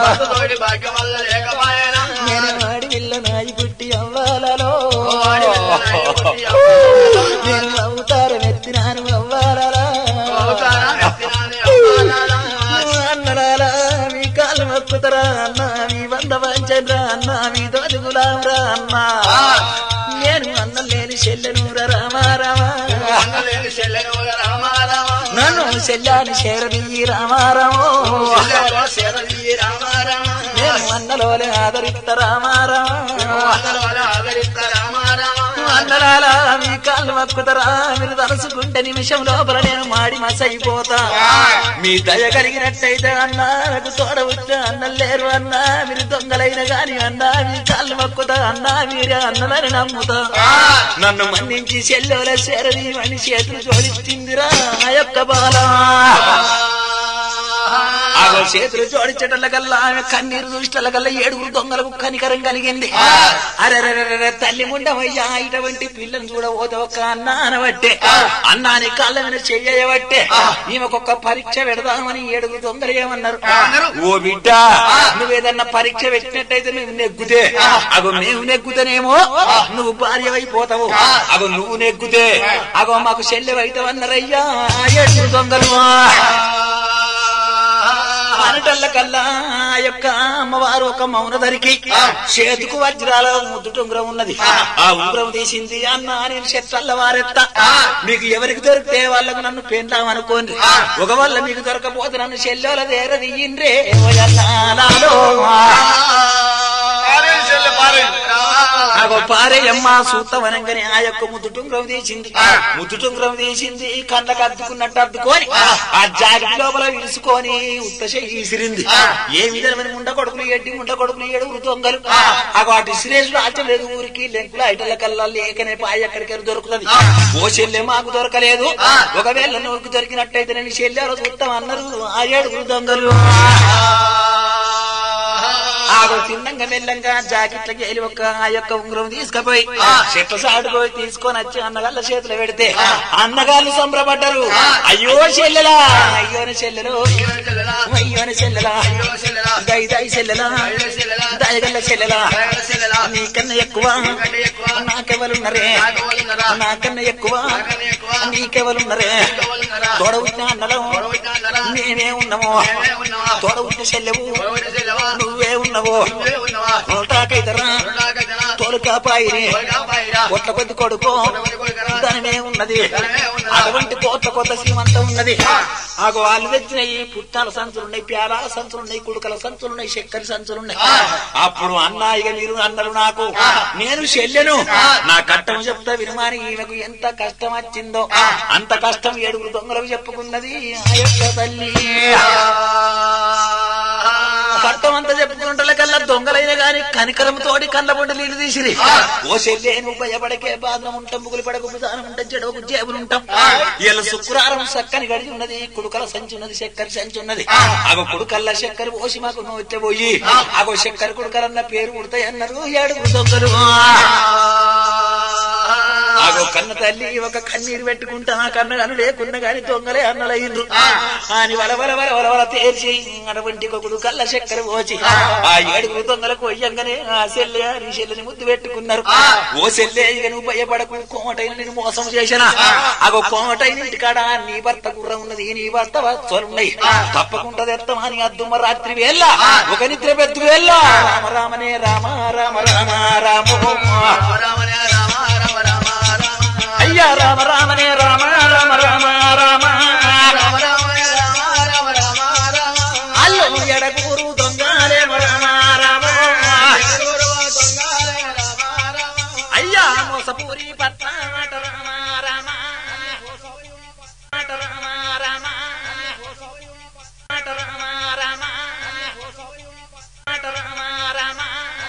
నేను వాడి విల్ల నాయి పుట్టి అవ్వాలలో నేను అవతారం ఎత్తినాను అవ్వాలలా. అన్నరాలా మీ కాళ్ళు మొక్కుతరా అన్న మీ వంద వంచరా అన్న మీ దోదుగులారా అన్న. నేను అన్నం లేని చెల్లెనూర రామారామా. నన్ను చెల్లాని చేరదీ రామారామో. నేను అన్నలోనే ఆదరిస్త రామారామా. అన్నలాలా మీ కాళ్ళు మక్కుతరా మీరు తలుసుకుంటే నిమిషం లోపల నేను మాడి మసైపోతా. మీ దయ కలిగినట్టయితే అన్నా నాకు తోడవుతా. అన్నం లేరు అన్నా మీరు దొంగలైన గాని అన్నా మీ కాళ్ళు మక్కుతా అన్నా మీరే అన్నలని నమ్ముతా. నన్ను మన్నించి చెల్లెల చేరది అని చేతులు జోడించిందిరా నా యొక్క బాల. ఆగో చేతులు జోడించటల కల్లా ఆమె కన్నీరు చూసిన కల్లా 7 దొంగలకు కనికరం కలిగింది. అరెరెరె తల్లి ముండమయ్యా ఇటువంటి పిల్లని చూడబోతే ఒక్క అన్న అనబట్టే అన్నాని కాళ్ళ మీద చెయ్యబట్టే ఈమెకొక్క పరీక్ష పెడదామని 7 దొంగలు ఏమన్నారు. ఓ బిడ్డ నువ్వేదన్నా పరీక్ష పెట్టినట్టయితే నువ్వు నెగ్గుతే అగో మేము నెగ్గుతానేమో నువ్వు భార్య అయిపోతావు. అగో నువ్వు నెగ్గుతే అగో మాకు చెల్లెవైతావన్నారయ్యా 7 దొంగలు. అనటల్ల కల్లా యొక్క అమ్మవారు ఒక మౌనధరికి చేతుకు వజ్రాల ముద్దుట ఉంగరం ఉన్నది. ఆ ఉంగరం తీసింది. అన్న నేను చెట్ల వారెత్తా మీకు ఎవరికి దొరికితే వాళ్ళకు నన్ను పెందామనుకోండి. ఒకవల్ల మీకు దొరకపోతే నన్ను చెల్లెల దేర దియ్యిండ్రే. అగో పారేయమ్మ సూత్తవనంగానే ఆ యొక్క ముద్దుటుంగ్రం తీసింది. ముద్దుటుంగ్రం తీసింది కళ్ళకు అద్దుకున్నట్టు అద్దుకొని ఆ జాకెట్ లోపల విరుసుకొని ఉత్తశ ఈసిరింది. ఏ విధమైన ముండ కొడుకులు 7 దొంగలు అగో అటు ఇసిరేసులు ఆచలేదు. ఊరికి లెంకులు ఐటల కల్లా లేకనే పాయ ఎక్కడికి దొరుకుతుంది. ఓ చెల్లె మాకు దొరకలేదు. ఒకవేళ నువ్వు దొరికినట్టయితే నేను చెల్లె చూస్తాం అన్నారు ఆ 7 దొంగలు. ఆగో తిన్నంగా మెల్లంగా జాకెట్లకి వెళ్ళి ఒక ఆ యొక్క ఉంగరం తీసుకుపోయి చెట్ల సాడుపోయి తీసుకొని వచ్చి అన్నగాళ్ళ చేతులు పెడితే అన్నగాళ్ళు సంబరపడ్డారు. అయ్యో చెల్లెలా అయ్యోని చెల్లెలు అయ్యోని చెల్లెలా దయదాయి చెల్లెలా దయగల్ల చెల్లెలా నీకన్నా ఎక్కువ నాకెవరున్నరే నాకన్నా ఎక్కువ నీకెవరున్నరే తోడవుతున్నా అన్నలో మేమే ఉన్నాము తోడ ఉంటే చెల్లెవు నువ్వే ఉన్నవో తాకైతరా తోలు కాపాయిని కొట్ల కొద్ది కొడుకో దానిమే ఉన్నది అటువంటి కోట్ల కొత్త శ్రీమంతం ఉన్నది ఆగో వాళ్ళు తెచ్చిన ఈ పుట్టాల సంచులున్నాయి ప్యాలాల సంచులున్నాయి కుడుకల సంచులున్నాయి చక్కెర సంచులున్నాయి అప్పుడు అన్నా ఇక మీరు అన్నారు నాకు నేను చెల్లెను నా కష్టం చెప్తా వినుమాని ఈమెకు ఎంత కష్టం వచ్చిందో అంత కష్టం 7 దొంగలకు చెప్పుకున్నది ఆ యొక్క తల్లి కట్టం అంతా చెప్పుకుంటే కల్లా దొంగలైన గాని కనికరంతోటి కళ్ళ పొండి నీళ్లు తీసిరి ఓ చెల్లె నువ్వు భయపడకే బాధం ఉంటాం ముగులు పడకు విధానం ఉంటాం చెడవకు జేబులుంటాం ఇలా శుక్రవారం చక్కని గడిచి ఉన్నది కుడుకల సంచి ఉన్నది చక్కెర సంచి ఉన్నది ఆగో కుడుకల్లా చక్కెర పోసి మాకు నోచె పోయి ఆగో చక్కెర కుడుకలన్న పేరు పుడతాయి అన్నారు 7 దొంగలు ఆగో కన్న తల్లి ఒక కన్నీరు పెట్టుకుంటా ఆ కన్న కన్ను లేకున్నా గాని దొంగలే అన్నలయ్యిండ్రు అని వలవల తేర్చి అటువంటి కొడుకు కళ్ళ చక్కెర పోచి ఆ 7 దొంగలకు వయ్యంగానే ఆ చెల్లె నీ చెల్లెని ముద్దు పెట్టుకున్నారు ఓ చెల్లె ఇక నువ్వు భయపడకు కోమటైన నేను మోసం చేసినా అగో కోమటైన ఇంటికాడ నీ భర్త గుర్రం ఉన్నది నీ భర్త వత్సలున్నాయి తప్పకుండా తెస్తామని అద్దుమ్మ రాత్రి వేళ ఒక నిద్ర పెద్ద వేళ రామ రామనే రామ రామ రామ రామ అయ్యా రామ రామనే రామ రామ రామ రామ అల్లో ఎడగూరు దొంగలే రామ రామ అయ్యా మోసపూరి పట్నాట రామ రామ రామ రామ రామ రామ రామ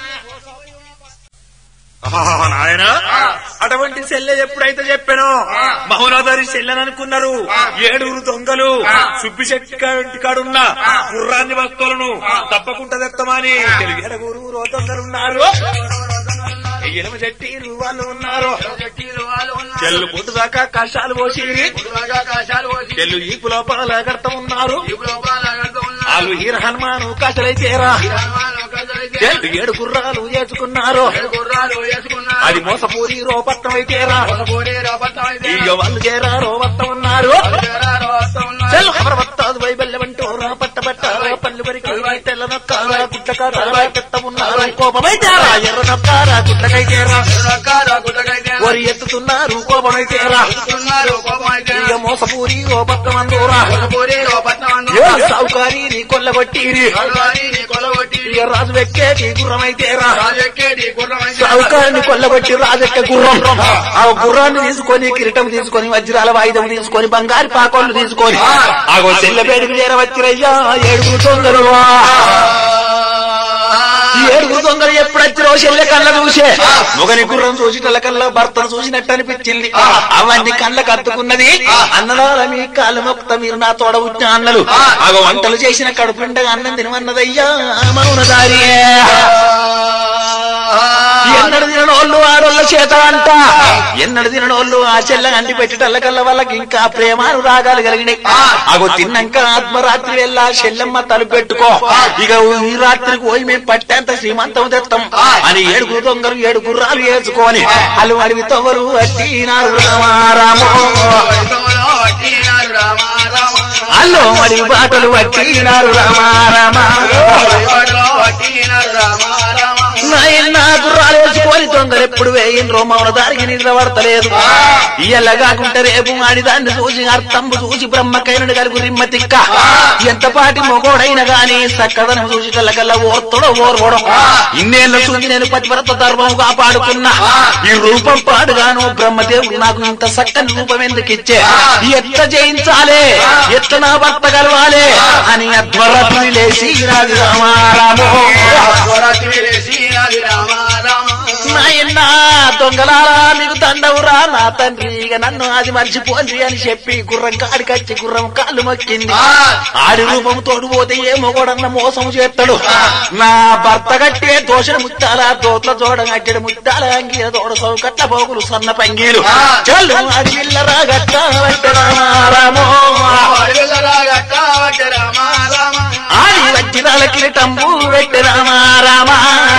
నాయన అటువంటి చెల్లె ఎప్పుడైతే చెప్పానో మహోనాథరి చెల్లెననుకున్నారు 7 దొంగలు సుబ్బి చెట్టు కాడున్న గుర్రాన్ని భక్తులను తప్పకుండా తెత్తమని 7 దొంగలున్నారు ఎనమ చెట్టీలు వాళ్ళు ఉన్నారు చెల్లు పుట్టు దాకా కషాలు పోసి చెల్లు ఈపు లోపల గడతా ఉన్నారు వాళ్ళు హీర హనుమాను కషలైతేరా 7 గుర్రాలు వేసుకున్నారు అది మోసపూరి రోపట్టం అయితేరా ఇక వాళ్ళు చేరా రోపత్తం ఉన్నారు చెల్లు అమరవత్తాదు వైబల్యమంటూ పట్ట పళ్ళు పరికి తెల్లనొక్కారా గుడ్లకారా పెట్ట ఉన్నారు కోపమైతేరా ఎర్రనొక్కారా గుడ్లకైతేరా వరి ఎత్తుతున్నారు కోపమైతేరా ఇక మోసపూరి రోపత్తం అందూరా సౌకారి నీ కొల్లగొట్టిరి ఇక రాజు ఎక్కేటి గుర్రమైతేరా సౌకారిని కొల్లగొట్టి రాజెక్క గుర్రం ఆ గుర్రాన్ని తీసుకొని కిరీటం తీసుకొని వజ్రాల వాయిదం తీసుకొని బంగారు పాకోళ్లు తీసుకొని ఆగో చెల్లెపేడికి చేరవచ్చిరయ్యా 7 దొంగలు 7 దొంగలు ఎప్పుడొచ్చిరో చెల్లె కళ్ళ చూసే మొగని గుర్రం చూసిటల కల్లా భర్తను చూసినట్టు అనిపించింది అవన్నీ కళ్ళకు అత్తుకున్నది అన్నదాల మీ కాళ్ళు మొక్త మీరు నా తోడ ఉట్టిన అన్నలు ఆగో వంటలు చేసిన కడుపుండగా అన్నం తినమన్నదయ్యా మౌనదారి ఎన్నడు తినోళ్ళు ఆడోళ్ళ చేత అంట ఎన్నడు తినోళ్ళు ఆ చెల్ల అంటి పెట్టేటల్లకల్లా వాళ్ళకి ఇంకా ప్రేమాను రాగాలు కలిగినాయి అగో తిన్నాక ఆత్మరాత్రి వెళ్ళా చెల్లెమ్మ తలుపు పెట్టుకో ఇక ఈ రాత్రికి పోయి మేము పట్టేంత శ్రీమంతం తెస్తాం అని 7 దొంగలు 7 గుర్రాలు వేసుకొని వాళ్ళు అడివి తొగరు అట్టినారు రామారామో అల్లో మరి బాటలు అట్టినారు రామారామా నాయన గుర్రాలు వేసుకొని దొంగలు ఎప్పుడు వేయిండ్రో మౌన దారికి నిద్ర పడతలేదు ఇలా కాకుంటే రేపు ఆడి దాన్ని చూసి అర్థంబు చూసి బ్రహ్మకైనడు కలుగు రిమ్మ తిక్క ఎంతపాటి మొగోడైనా గాని చక్కదనం చూసి కళ్ళకల్లా ఓర్తడో ఓర్వడం ఇన్నేళ్ల చూసి నేను పతివ్రత ధర్మం కాపాడుకున్నా ఈ రూపం పాడుగాను బ్రహ్మదేవుడు నాకు ఇంత చక్కని రూపం ఎందుకు ఇచ్చే ఎట్లా జయించాలే ఎట్లా నా భర్త కలవాలే అని అధ్వరాత్రి లేచి రాజు రామారామో నాయన్నా దొంగలారా మీకు దండవురా నా తండ్రి ఇక నన్ను అది మర్చిపోండి అని చెప్పి గుర్రం కాడికచ్చి గుర్రం కాళ్ళు మొక్కింది ఆడి రూపం తోడుపోతే ఏ మొగోడన్న మోసం చేస్తాడు నా భర్త కట్టే దోషణ ముత్తాల దోట్ల జోడ కట్టెడు ముత్తాల అంగీల తోడ సౌకట్ల పోగులు సన్న పంగీలు చల్లు అడిగిల్లరా గట్ట రామారామో ఆడి వజ్రాల కిరీటంబు వెట్టి రామారామా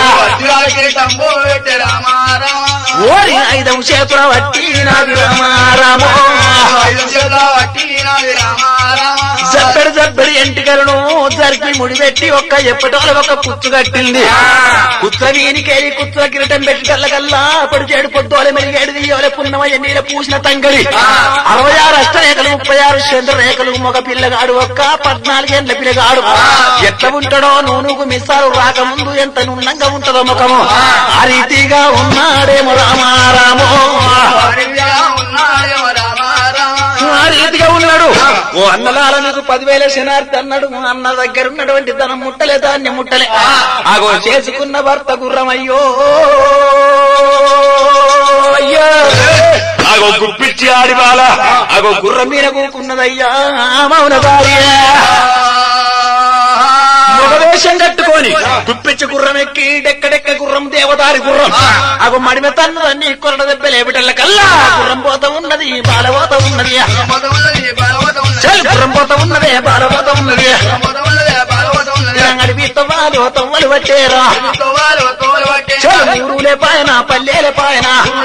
ఓరి 5 చేతుల వట్టి నాది రామారామో చప్పడి చప్పడి ఎంటికలను జరిపి ముడిపెట్టి ఒక్క ఎప్పటోల ఒక కుచ్చు కట్టింది. కుత్త వీనికేది కుత్తుల కిరటం పెట్టి కల్లకల్లా పొడిచేడు పొద్దోలే మెలిగేడు దియోలే పున్నమయ్య నీళ్ళ పూసిన తంగడి 66 అష్టరేఖలు 36 చంద్రరేఖలు మగ పిల్లగాడు ఒక్క 14 ఏళ్ల పిల్లగాడు. ఎట్లా ఉంటాడో నూనుకు మిస్సాలు రాకముందు ఎంత నున్నంగా ఉంటదో ముఖము ఆ రీతిగా ఉన్నాడేమో రామారామో ఆ రీతిగా ఉన్నాడు. ఓ అన్నలాల నీకు 10,000 శనార్థి అన్నాడు. అన్న దగ్గర ఉన్నటువంటి ధనం ముట్టలే ధాన్యం ముట్టలే. ఆగో చేసుకున్న భర్త గుర్రమయ్యో అయ్యా ఆగో గుప్పిచ్చి ఆడివాల ఆగో గుర్రం మీద కూకున్నదయ్యా మౌన భార్య వేషం కట్టుకొని తుప్పిచ్చి గుర్రం ఎక్కి డెక్కడెక్క గుర్రం దేవదారి గుర్రం అగో మడిమ తన్నదన్ని కొరడ దెబ్బలే బిడ్డల కల్లా గుర్రం పోత ఉన్నది బాలపోత ఉన్నది గుర్రం పోత ఉన్నదే బాలపోత ఉన్నది అడివి తవ్వాలు తవ్వలు వచ్చేరా ఊరులే పాయన పల్లెలే పాయన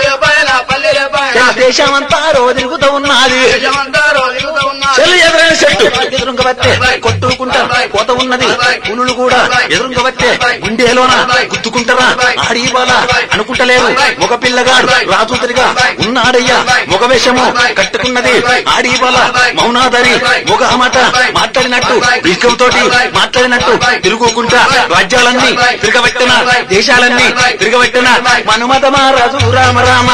దేశమంతా తిరుగుతూ ఉన్నది చెల్లి ఎదురైన చెట్టు ఎదురుంగ బట్టే కొట్టుకుంటారు పోత ఉన్నది పునులు కూడా ఎదురుంగ బట్టే గుండెలోన గుర్తుకుంటారా ఆడివాల అనుకుంటలేరు మగ పిల్లగాడు రాజుతరిగా ఉన్నాడయ్యా మగ వేషము కట్టుకున్నది ఆడివాల మౌనాదరి మగ మాట మాట్లాడినట్టు ఇష్టంతో మాట్లాడినట్టు తిరుగుకుంటా రాజ్యాలన్నీ తిరగబెట్టిన దేశాలన్నీ తిరగబెట్టిన మనుమత మహారాజు రామ రామ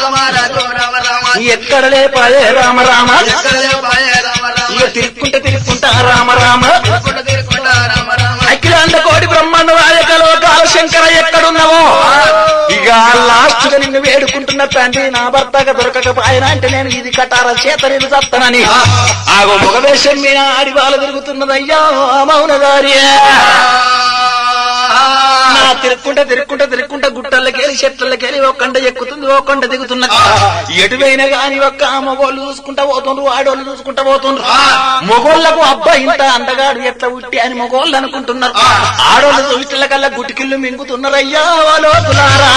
ఎక్కడలే పాయే రామ రామ ఇక తిరుక్కుంటా రామ రామ అఖిలాండ కోటి బ్రహ్మాండ నాయక లోకాల శంకర ఎక్కడున్నావో ఇక లాస్ట్ గా నిన్ను వేడుకుంటున్న తండ్రి నా భర్తగా దొరకకపోయినా అంటే నేను ఇది కటార చేత నేను చత్తనని ఆగో మగవేషం మీద ఆడివాళ్ళ తిరుగుతున్నదయ్యా మౌనదారి నా తిరుక్కుంటా గుట్టలకెళ్ళి చెట్లకెళ్ళి ఒక్కండ ఎక్కుతుంది ఒక్కండ దిగుతున్నది. ఎటువైనా గాని ఒక్క మొగోళ్ళు చూసుకుంటా పోతుండ్రు ఆడోళ్ళు చూసుకుంటా పోతుండ్రు. మొగోళ్లకు అబ్బా ఇంత అందగాడు ఎట్లా ఉట్టి అని మొగోళ్ళు అనుకుంటున్నారు. ఆడోళ్ళు చూసిన కల్లా గుటికిళ్ళు మింగుతున్నారయ్యా లోతులారా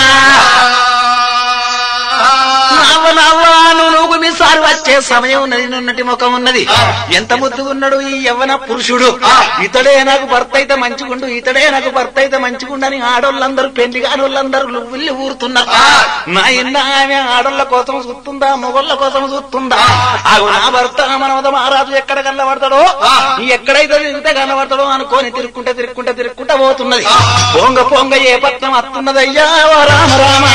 నువ్వు మీసారి వచ్చే సమయం ఉన్నది నున్నటి ముఖం ఉన్నది ఎంత ముద్దుగున్నాడు ఈ యవ్వన పురుషుడు ఇతడే నాకు భర్త అయితే మంచిగుండు ఇతడే నాకు భర్త అయితే మంచిగుండు అని ఆడోళ్ళందరూ పెళ్లి కాని వాళ్ళందరూ వెళ్ళి ఊరుతున్నారు. నా ఇన్న ఆమె ఆడోళ్ళ కోసం చూస్తుందా మొగోళ్ళ కోసం చూస్తుందా ఆగు నా భర్త మనవద మహారాజు ఎక్కడ కనబడతాడో ఎక్కడైతే తిరిగితే కనబడతాడో అనుకోని తిరుక్కుంటా పోతున్నది. పొంగ ఏ పట్నం అత్తున్నదయ్యా రామ రామ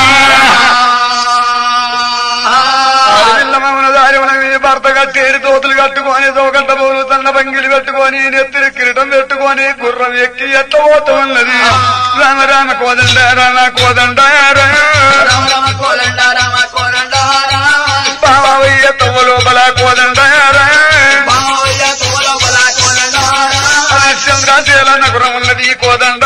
భర్త కట్టేరి తోతులు కట్టుకొని తోకంట పోలు తన్న బంగిలి పెట్టుకొని నెత్తిరి కిరీటం పెట్టుకొని గుర్రం ఎక్కి ఎత్తబోతూ ఉన్నది. రామ రామ కోదండ రామ కోదండ బావయ్య తవ్వ లోపల కోదండ చంద్రశేల నగరం ఉన్నది కోదండ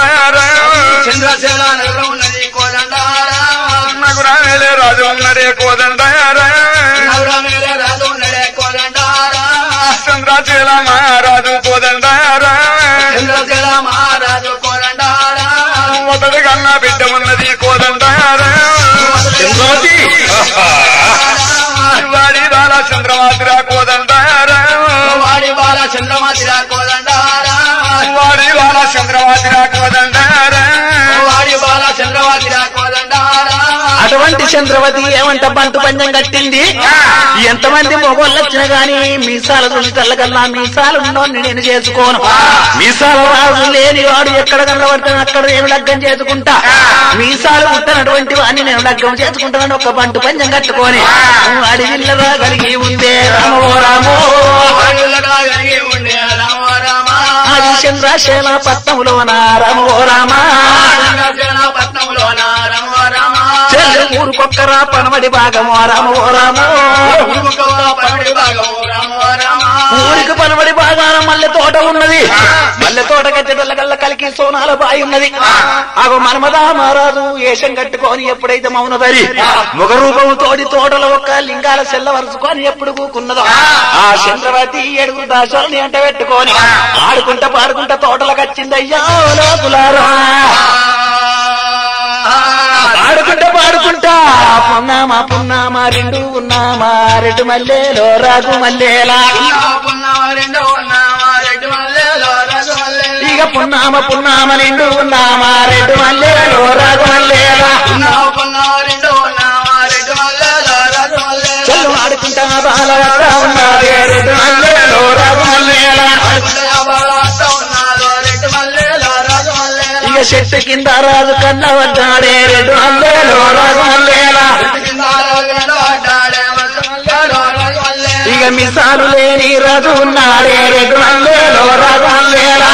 నగరాలే రాజు ఉన్నడే కోదండ చంద్రశేల మహారాజు కోదండ మొదటి కన్నా బిడ్డ ఉన్నది కోదండ వాడి బాల చంద్రమాతిరా కోదండ వాడి బాల చంద్రమాతిరా కోదండ అటువంటి చంద్రవతి ఏమంట బంటు పంచం కట్టింది. ఎంతమంది మొగోళ్ళు వచ్చినా గాని మీసాల దృష్టికల్లా మీసాలు ఉన్నోని నేను చేసుకోను. మీసాల రాజు లేని వాడు ఎక్కడ కనబడతాను అక్కడ నేను లగ్గం చేసుకుంటా. మీసాలు పుట్టినటువంటి వాడిని నేను లగ్గం చేసుకుంటానని ఒక బంటు పంచం కట్టుకొని అడిగిల్లగా కలిగి ఉండే రామో రామో అది చంద్రశేల పట్నంలోన రామో రామా ఊరుకొక్కరా పనమడి భాగమో రామో రామో ఊరికి పనమడి భాగాన మల్లె తోట ఉన్నది. మల్లె తోట కట్టెల కల్లా కలికి సోనాల బాయి ఉన్నది. ఆగో మన్మదా మహారాజు వేషం కట్టుకొని ఎప్పుడైతే మౌనదరి ముఖ రూపము తోడి తోటలో ఒక్క లింగాల సెల్ల వరుసుకొని ఎప్పుడు కూకున్నదో ఆ చంద్రవతి 7 దాశాలని అంట పెట్టుకొని ఆడుకుంటా పాడుకుంటా తోటలకు వచ్చిందయ్యా లోతులారా ఆడుకుంటా పాడుకుంటా పున్నామా రెండు ఉన్నామా రెడ్డు మల్లెలో రాజు మల్లెలా పున్నామ పున్నామ నిండు ఉన్నామా రెడ్డు మల్లెలో రాజు మల్లేలా చెల్లు ఆడుకుంటా బాలవత్తా ఉన్నారే రెడ్డు మల్లెలో రాజు మల్లేలా ఇక చెట్టు కింద రాజు కన్న వడ్డాడే రెడ్డు మల్లెలో రాజు మల్లేలా ఇక మిసాలు లేని రాజు ఉన్నాడే రెడ్డు మల్లెలో రాజు మల్లేలా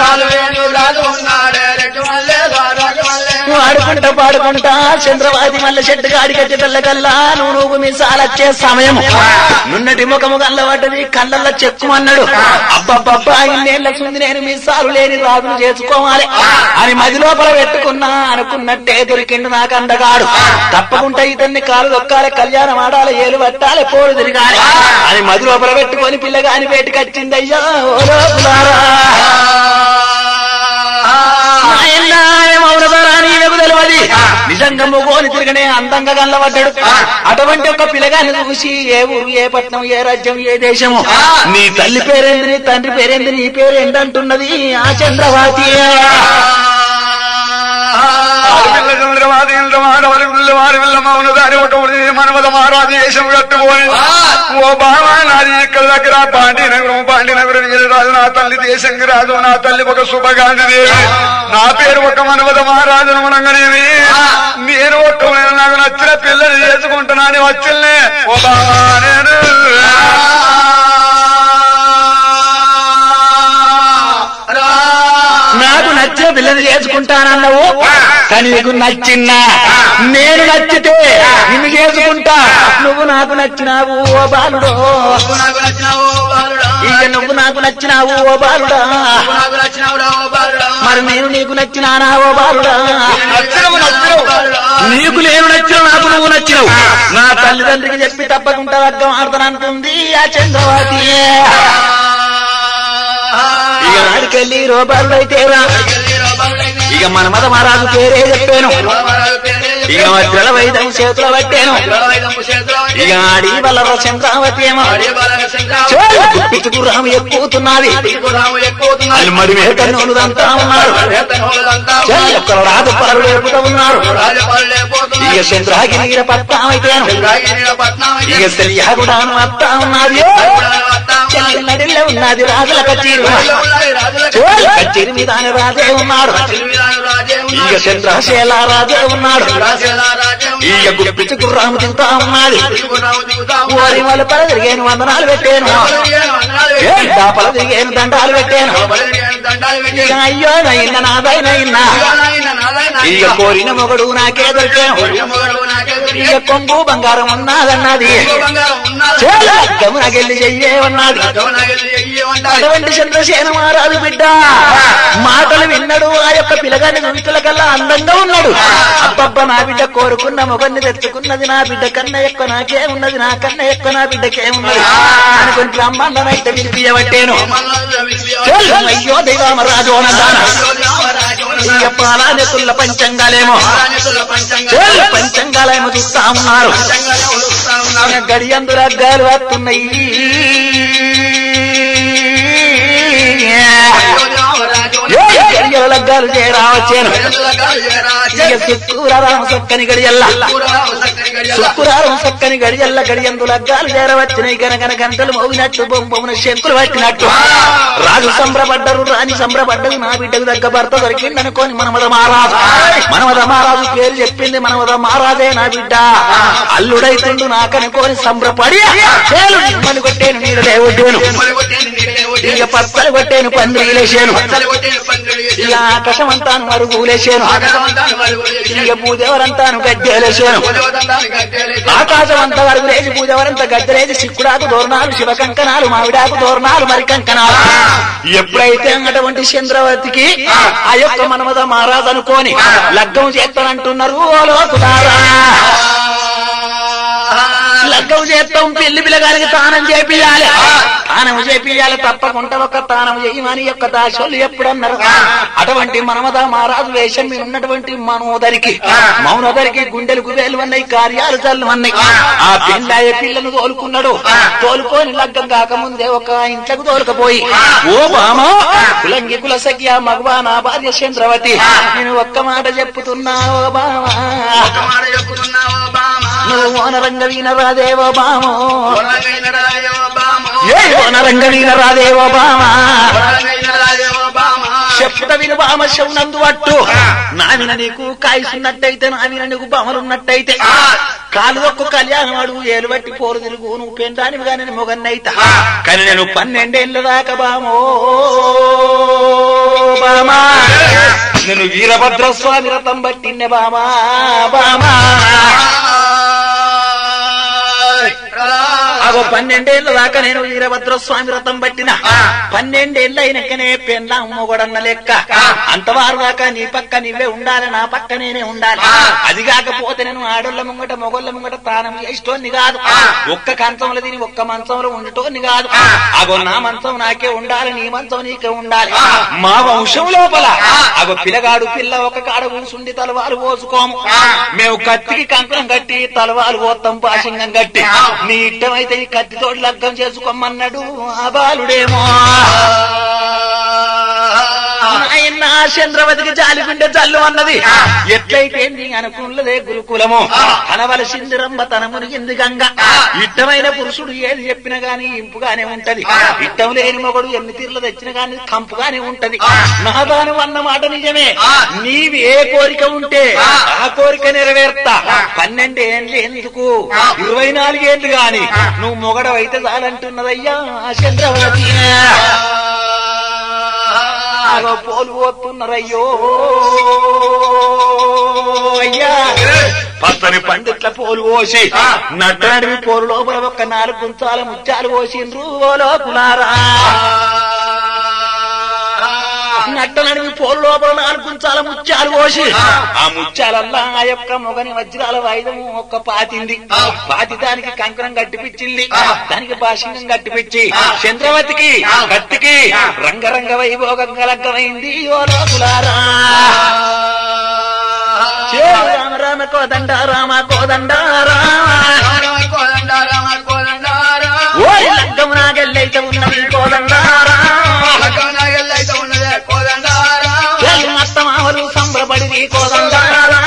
ఆడుకుంటా పాడుకుంటా చంద్రవాది మల్ల చెట్టు కాడికచ్చేటల్ల కల్లా నువ్వు మిసాలొచ్చే సమయం నున్నటి ముఖము కళ్ళబడ్డది కళ్ళల్లో చెక్కుమన్నాడు అబ్బబ్బబ్బా ఇన్నేళ్ల చూంది నేను మిసాలు లేని రాజును చేసుకోవాలి అని మది లోపల పెట్టుకున్నా అనుకున్నట్టే దొరికిండు నాకు అందగాడు తప్పకుండా ఇతన్ని కాలు దొక్కాలి కళ్యాణం ఆడాలి ఏలు పట్టాలి పోలు తిరగాలి అని మది లోపల పెట్టుకొని పిల్లగాని బయటకొచ్చిందయ్యా ఓ లోపులారా నిజంగా మొగోని తిరగనే అందంగా కళ్ళబడ్డాడు అటువంటి ఒక పిల్లగాని చూసి ఏ ఊరు ఏ పట్నం ఏ రాజ్యం ఏ దేశము నీ తల్లి పేరేంది నీ తండ్రి పేరేంది నీ పేరు ఏంటంటున్నది ఆ చంద్రవాతి మనవద మహారాజు దేశం కట్టుకొని ఓ బావా నాది ఇక్కడ దగ్గర పాండీనగరం రాజు నా తల్లి దేశంకి రాజు నా తల్లి ఒక శుభగాంధీ నా పేరు ఒక మనవద మహారాజును మనగనేవి నేను ఒక్క నాకు నచ్చిన పిల్లని చేసుకుంటున్నాను వచ్చిల్నే ఓ బావా నేను నాకు నచ్చిన పిల్లని చేసుకుంటానన్నావు కానీ నీకు నచ్చిన్నా నేను నచ్చితే నిన్ను చేసుకుంటా నువ్వు నాకు నచ్చినావు ఓ బాలుడో ఇక నువ్వు నాకు నచ్చినావు ఓ బాలుడా మరి నేను నీకు నచ్చినానా ఓ బాలుడా నీకు నేను నచ్చిన నాకు నువ్వు నచ్చినావు నా తల్లిదండ్రికి చెప్పి తప్పకుండా అర్థం ఆడతానంటుంది ఆ చంద్రవాతి ఇక నాడికెళ్ళి రోబాలుడైతేరా ఇక మనమద మహారాజు పేరే చెప్పాను ఇక జల వైద్యం చేతుల పట్టాను ఇక ఆడి బలర చంద్రావతి ఏమో పిచ్చుకురాము ఎక్కుతున్నది అది మరి మేకన్నుదంతా ఉన్నారు రాజు పరులు లేపుతూ ఉన్నారు ఇక చంద్రాగిరి పట్నం అయితేను ఇక శ్రీయాగుడాను అత్తా ఉన్నది నడిలో ఉన్నది రాజుల కచేరి కచేరి మీద రాజే ఉన్నాడు ఇక చంద్రశేల రాజే ఉన్నాడు ఇక గుప్పిచుకు రాము తిరుగుతా ఉన్నది ఓరి వాళ్ళ పల తిరిగాను వందనాలు పెట్టాను దాపల తిరిగాను దండాలు పెట్టాను ఇక అయ్యో నైనా నాదైనా ఇక కోరిన మొగడు నాకే దొరికాను ఇక కొంగు బంగారం ఉన్నదన్నది గమునకెళ్ళి చెయ్యే ఉన్నది అటువంటి చంద్రసేన మహారాజు బిడ్డ మాటలు విన్నాడు ఆ యొక్క పిల్లగాని నుడికల కల్లా అందంగా ఉన్నాడు అబ్బబ్బ నా బిడ్డ కోరుకున్న మొగన్ని తెచ్చుకున్నది నా బిడ్డ కన్నా ఎక్కువ నాకే ఉన్నది నా కన్నా ఎక్కువ నా బిడ్డకే ఉన్నది అనుకుని బ్రహ్మాండనైతే వినిపించబట్టేను అయ్యో దైవామరాజు అనందాన ఇక పాలానెతుల్ల పంచంగాలేమో పంచంగాలేమో చూస్తా ఉన్నారు గడియందు రగ్గాలు వస్తున్నాయి లగ్గాలు చేరావచ్చాను శుక్రారం సక్కని గడియల్లా శుక్రారం సక్కని గడియల్ల గడియందు లగ్గాలు చేరవచ్చినాయి గనగన గంటలు మోగినట్టు బొమ్మన శంకులు పట్టినట్టు రాజు సంబరపడ్డరు రాణి సంబరపడ్డరు నా బిడ్డకు దగ్గ భర్త దొరికిందనుకోని మనమద మహారాజు పేరు చెప్పింది మనమద మహారాజే నా బిడ్డ అల్లుడైతుండు నాకనుకోని సంబరపడి నిమ్మలు కొట్టేను నీళ్ళే ఒడ్డాను ఇక పచ్చలు కొట్టేను పందిరీలేసాను ఇక ఆకాశమంతాను మరుగులేసాను ఇక పూజెవరంతాను గద్దెలేసాను ఆకాశం అంతా వరకు లేచి పూజెవరంతా గద్దెలేసి సిక్కుడాకు దోరణాలు శివ కంకణాలు మావిడాకు దోరణాలు మరి కంకణాలు ఎప్పుడైతే అటువంటి చంద్రవతికి ఆ యొక్క మనమద మహారాజు అనుకోని లగ్గం చేస్తానంటున్నారు లగ్గం చేస్తాం పెళ్లి పిల్లగానికి తానం చేపియాలి తానం చేపియాలి తప్పకుండా ఒక తానం చేయమని యొక్క దాసోళ్ళు ఎప్పుడన్నారు అటువంటి మనమద మహారాజు వేషం మీద ఉన్నటువంటి మనోదరికి మౌనోదరికి గుండెలు గుబేలు అన్నాయి కార్యాలు చల్లు అన్నాయి ఆ పెళ్ళాయ పిల్లను తోలుకున్నాడు తోలుకొని లగ్గం కాకముందే ఒక ఇంట్లోకి తోలుకపోయి ఓ బామా కులంగి కుల సఖ్య మగవా నా భార్య చంద్రవతి నేను ఒక్క మాట చెప్పుతున్నావో బామా నువ్వు ఓనరంగ వీనరాదేవో బామో ఓనరంగ వీనరాదేవో బామా చెప్పుట విను బామ శవునందు పట్టు నా విన నీకు కాయసున్నట్టయితే నా విన నీకు బామలున్నట్టయితే కాలు ఒక్క కళ్యాణం అడుగు ఏలు బట్టి పోరు తిరుగు నువ్వు పెంటానివిగా నేను మొగన్నైతా కానీ నేను 12 ఏళ్ళ దాకా బామో బామా నేను వీరభద్రస్వామి రథం పట్టిన్నే బామా బామా అగో 12 ఏళ్ళ దాకా నేను వీరభద్రస్వామి రథం పట్టిన 12 ఏళ్ళు అయినాకనే పెళ్ళ మొగడన్న లెక్క అంతవారు దాకా నీ పక్క నీవే ఉండాలి నా పక్క నేనే ఉండాలి అది కాకపోతే నేను ఆడోళ్ళ ముంగట మొగోళ్ళ ముంగట తానం చేసేటోన్ని కాదు ఒక్క కంచంలో తిని ఒక్క మంచంలో ఉండటోన్ని కాదు అగో నా మంచం నాకే ఉండాలి నీ మంచం నీకే ఉండాలి మా వంశం లోపల అగో పిల్లగాడు పిల్ల ఒక కాడ కూసుండి తలవారు పోసుకోము మేము కత్తికి కంకణం కట్టి తలవారు పోతాం పాశంగం కట్టి నీ ఇష్టమైతే ఈ కత్తితోటి లగ్గం చేసుకోమన్నాడు ఆ బాలుడేమో ఆయన చంద్రవతికి జాలిగుండె జల్లు అన్నది ఎట్లయితే అనుకున్నదే గురుకులము అనవలసింది రంభ తన మునిగింది గంగ ఇష్టమైన పురుషుడు ఏది చెప్పినా గాని ఇంపుగానే ఉంటది ఇష్టం లేని మొగడు ఎన్ని తీర్లు తెచ్చినా గాని కంపుగానే ఉంటది నాదాను అన్న మాట నిజమే నీవి ఏ కోరిక ఉంటే ఆ కోరిక నెరవేర్తా 12 ఏళ్ళు ఎందుకు 24 ఏళ్ళు గాని నువ్వు మొగడవైతే చాలంటున్నదయ్యా చంద్రవతి పోలు పోతున్నారయ్యో అయ్యా పచ్చని పండిట్ల పోలు పోసి నట్టనడివి పోలు లోపల ఒక్క 4 గుంచాల ముత్యాలు పోసిండ్రు ఓ లోపులారా నట్టనడివి పోలు లోపల 4 గుంచాల ముత్యాలు పోసి ఆ ముత్యాలల్లా ఆ యొక్క మొగని వజ్రాల వాయిదము ఒక్క పాతింది పాతి దానికి కంకణం కట్టిపిచ్చింది దానికి భాషంగం కట్టిపిచ్చి చంద్రవతికి కత్తికి రంగరంగ వైభోగంగా లగ్గమైంది ఓ లోకులారా రామ రామ కోదండ రామ కోదండ ఓ లగ్గం నాగెల్లైతే ఉన్నది కోదండారా అత్తమావలు సంబరపడి కోదండారా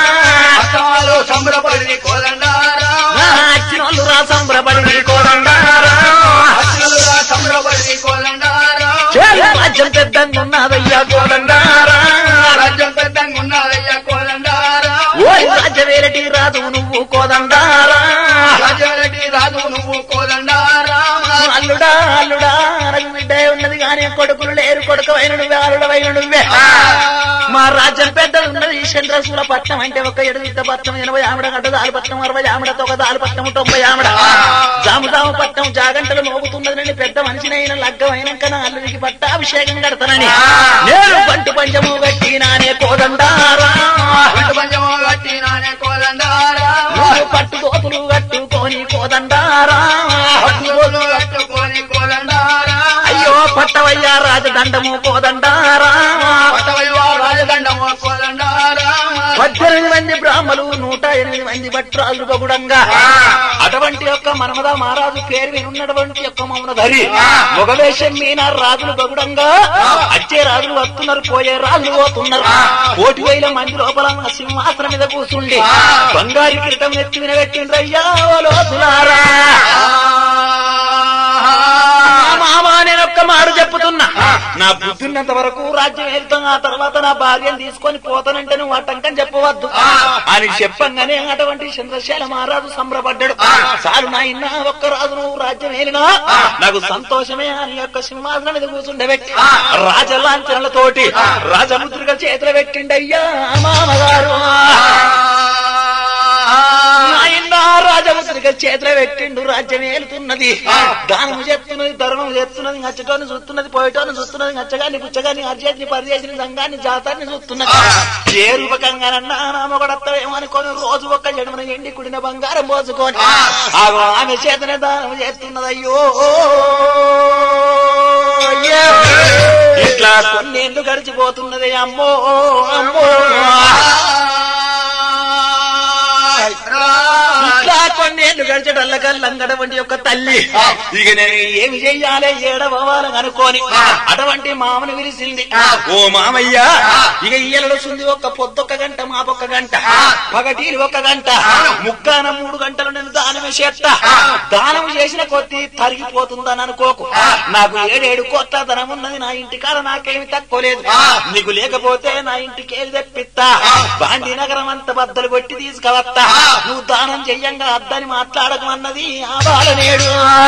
అచ్చినోళ్ళు రా సంబరపడి కోదండారా రాజ్యం పెద్దంగా ఉన్నదయ్యా కోదండారా ఓ రాజ్యవేరటి రాదు నువ్వు కోదండారా అల్లుడా అల్లుడా బిడ్డ ఉన్నది కానీ కొడుకులు లేరు కొడుకవైన నువ్వే అల్లుడవైన నువ్వే మా రాజ్యం పెద్దలు ఉన్నది చంద్రశూల పట్నం అంటే ఒక 7 పట్నం 80 ఆమడ గడ్డ దాలిపట్నం 60 ఆమడతో ఒక దాలిపట్నం 90 ఆమడ జాముదాము పట్నం జాగంటలు మోగుతున్నదని పెద్ద మనిషినైన లగ్గమైనాక నా అల్లుడికి పట్టాభిషేకం కడతానని నేను పంటు పంచము కట్టినానే కోదండారా పట్టు దోతులు కట్టుకొని కోదండారా అయ్యో పట్టవయ్యా రాజదండము కోదండారా 18 మంది బ్రాహ్మలు 108 మంది భట్రాలు బగుడంగా అటువంటి యొక్క మనమద మహారాజు పేరు వినున్నటువంటి యొక్క మౌనధరి మొగవేషం మీన రాజులు బగుడంగా వచ్చే రాజులు వస్తున్నారు పోయే రాజులు పోతున్నారు 1,000 మంది లోపల సింహాసనం మీద కూర్చుండి బంగారు కిరీటం ఎత్తి వినబెట్టిండ్రయ్యా లోతులారా మామా నేను ఒక్క మాట చెప్పుతున్నా నా బుద్ధిన్నంత వరకు రాజ్యం వెళ్తాం ఆ తర్వాత నా భార్యను తీసుకొని పోతానంటే నువ్వు అటంకం చెప్పవద్దు అని చెప్పంగానే అటువంటి చంద్రశేల మహారాజు సంబరపడ్డాడు చాలు నాయన ఒక్క రాజు నువ్వు రాజ్యం వెళ్ళినా నాకు సంతోషమే అని యొక్క సింహాసనం మీద కూర్చుండబెట్టి రాజలాంఛనలతోటి రాజముద్రిక చేతులు పెట్టిండయ్యా మామగారు నాయన రాజముద్ర రాజ్యముగా చేతిలో పెట్టిండు. రాజ్యం ఏలుతున్నది, దానము చేస్తున్నది, ధర్మం చేస్తున్నది, నచ్చటోని చూస్తున్నది, పోయేటోని చూస్తున్నది, నచ్చగాని పుచ్చగాని అర్జేసిని పరిచేసిన సంఘాన్ని జాతాన్ని చూస్తున్నది. ఏ రూపకంగానన్నా నామగొడతావేమో అనుకోని రోజు ఒక్క జడమన ఎండి కుడిన బంగారం పోసుకొని ఆమె చేతనే దానం చేస్తున్నది. అయ్యో ఇట్లా కొన్నేళ్లు గడిచిపోతున్నది. అమ్మో అమ్మో ఇట్లా కొన్నేళ్లు గడిచడల్లకల్లంగడ వంటి యొక్క తల్లి ఇక నేను ఏమి చెయ్యాలి ఏడవాలని అనుకోని అటువంటి మామను పిలిచింది. ఓ మామయ్య, ఇక ఇయ్యలడుస్తుంది ఒక పొద్దొక్క గంట, మాపొక్క గంట, పగటీలు 1 గంట, ముక్కాన 3 గంటలు నేను దానమే చేస్తా. దానం చేసిన కొద్దీ తరిగిపోతుందని అనుకోకు. నాకు 7 కోట్ల ధనం ఉన్నది నా ఇంటికాడ, నాకేమి తక్కువ లేదు. నీకు లేకపోతే నా ఇంటికి ఏది తెప్పిస్తా. బాండి నగరం అంత బద్దలు కొట్టి తీసుకువస్తా. నువ్వు దానం చెయ్యంగా అద్దని మాట్లాడకమన్నది ఆ బాలనేడు.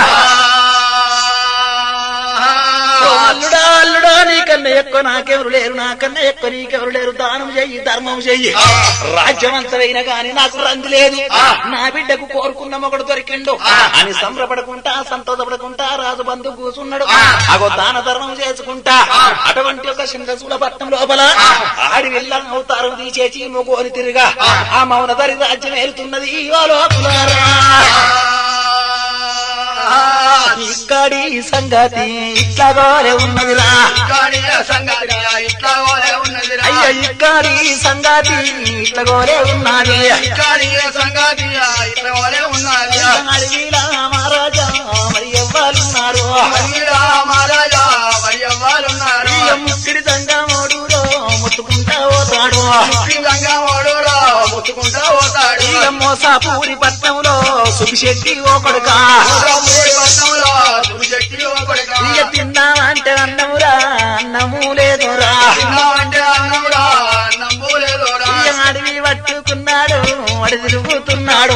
అల్లుడా అల్లుడా, నీకన్నా ఎక్కువ నాకెవరు లేరు, నాకన్నా ఎక్కువ నీకెవరు లేరు. దానం చెయ్యి, ధర్మం చెయ్యి. రాజ్యమంతమైనా గాని నాకు రంది లేదు. నా బిడ్డకు కోరుకున్న మొగడు దొరికిండు అని సంబరపడుకుంటా సంతోషపడుకుంటా రాజు బంధు కూర్చున్నాడు. అగో దాన ధర్మం చేసుకుంటా అటువంటి ఒక సింగసూల పట్నం లోపల ఆడి వెళ్ళని అవతారం తీసేసి మొగోని తిరిగా ఆ మౌనధరి రాజ్యం వెళ్తున్నది. ఇక్కడి సంగతి ఇట్లాగోలే ఉన్నదిరా, అయ్యో ఇక్కడి సంగతి ఇట్లాగోలే ఉన్నది. అడవిలా మహారాజా మరి ఎవ్వాలున్నారు, ముక్కిడి దంగమోడులో ముట్టుకుంటా పోతాడు. ఇక మోసాపూరి పట్నంలో సుఖశెట్టి ఓ కొడుకా, ఇక తిన్నామంటే అన్నమురా అన్నము లేదురా. ఇక అడవి పట్టుకున్నాడు అడి తిరుగుతున్నాడు.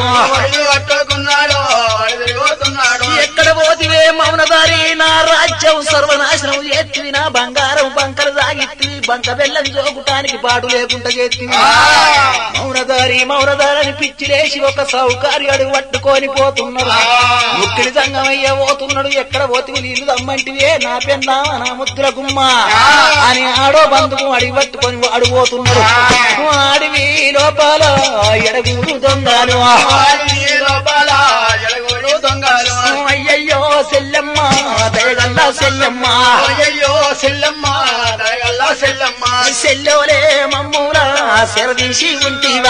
ఎక్కడ పోతివే మౌనదారి, నా రాజ్యం సర్వనాశనం చేతివి, నా బంగారం బంకలు సాగిత్తివి, బంక బెల్లం జోకుటానికి పాటు లేకుండా చేతివి. మౌనదారి మౌనదారి అని పిచ్చిలేసి ఒక సౌకర్యం అడుగు పట్టుకొని పోతున్నాడు. ముక్కిడి సంగమయ్య పోతున్నాడు. ఎక్కడ పోతివి నీళ్లు దమ్మంటివే నా పెన్నా నా ముద్ర గుమ్మ అని ఆడో బంధువు అడిగి పట్టుకొని వాడు పోతున్నాడు. అడవి లోపల ఎడగూరు దొంగలు, అయ్యయ్యో సెల్లమ్మ దయగల్లా సెల్లమ్మ, సెల్లోలే మమ్మూలా సెరదీసి ఉంటివా.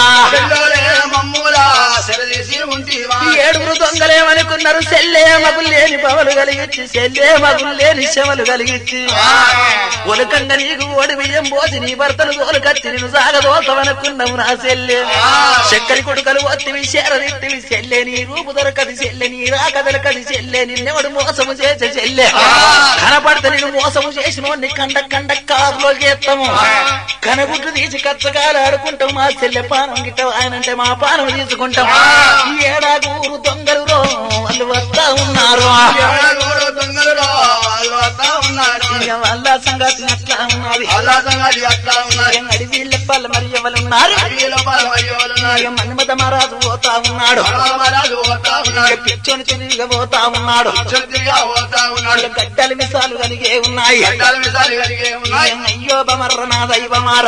7 దొంగలేమనుకున్నారు. సెల్లే మగులు లేని పవలు కలిగించి, సెల్లే మగులు లేని శవలు కలిగించి, ఒలకంగా నీకు ఓడి బియ్యం పోసి నీ భర్తలు తోలుకత్తి నేను సాగదోసమనుకున్నావు నా సెల్లె. చక్కరి కొడుకలు ఒత్తివి శరదిత్తివి సెల్లె, నీ రూపు దొరకది సెల్లె, నీ రాక దొరకది సెల్లె, నిన్నెవడు మోసము చేసే చెల్లె. కనపడితే నేను మోసము చేసిన కండ కండ కారులో చేస్తాము, కనగుడ్లు తీసి కచ్చగాలు ఆడుకుంటాం. మా చెల్లె పానం గిట్ట ఆయనంటే మా పానం తీసుకుంటాం. 7 దొంగలు వాళ్ళు వస్తా ఉన్నారు. వాళ్ళ సంగతి అట్లా ఉన్నది. అడవి లెప్పలు మరి ఎవరున్నారు. మన్మథ మహారాజు పోతా ఉన్నాడు. పిచ్చోని తిరిగిగా పోతా ఉన్నాడు. గడ్డలు మిసాలు కలిగే ఉన్నాయి. అయ్యో బమర్ర నా దైవమార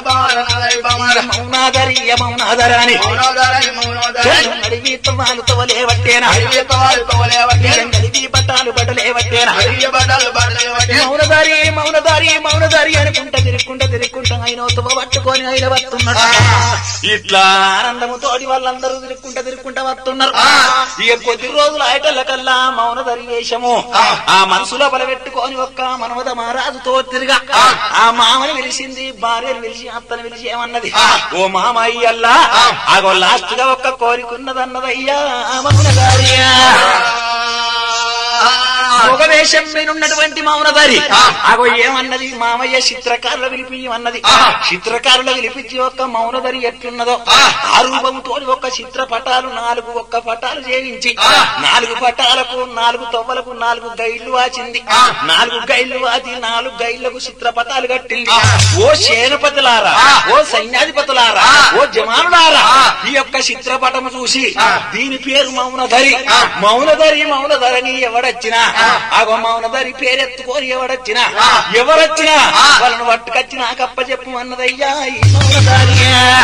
మౌనాదరి మౌనాదర అని అడివి తవ్వాలు తవలేవట్టేనా, అడివి బట్టాలు బట్టలేవట్టేనా. మౌనదారి మౌనదారి మౌనదారి అనుకుంటా తిరుక్కుంటా ఆయన పట్టుకొని ఆయన వస్తున్నాడు. ఇట్లా ఆనందము తోటి వాళ్ళందరూ తిరుక్కుంటా వస్తున్నారు. ఇక కొద్ది రోజులు ఆయటల్లకల్లా మౌనదరి వేషము ఆ మనసు లోపల పెట్టుకొని ఒక్క మన్మథ మహారాజుతో తిరిగా ఆ మామని పిలిచింది. భార్యను పిలిచి అత్తను పిలిచి ఏమన్నది, ఓ మామ అయ్యల్లా ఆగో లాస్ట్ గా ఒక్క కోరికున్నదన్నదయ్యా మౌనదారియా. ఒక వేషం మీద ఉన్నటువంటి మౌనధరి అగో ఏమన్నది మామయ్య చిత్రకారుల పిలిపియమన్నది చిత్రకారుల పిలిపించి ఒక్క మౌనధరి ఎట్లున్నదో ఆ రూపంతో ఒక్క చిత్రపటాలు 4 ఒక్క పటాలు చేయించి 4 పటాలకు 4 తొవ్వలకు 4 గైళ్లు వాచింది 4 గైళ్లు వాచి 4 గైళ్లకు చిత్రపటాలు కట్టింది ఓ సేనపతులారా ఓ సైన్యాధిపతులారా ఓ జవానులారా ఈ యొక్క చిత్రపటము చూసి దీని పేరు మౌనధరి మౌనధరిని ఎవడొచ్చినా ఆగో మౌనధరి పేరెత్తుకొని ఎవడొచ్చినా వాళ్ళను పట్టుకొచ్చి నాకు అప్పచెప్పు అన్నదయ్యా ఈ మౌనధరి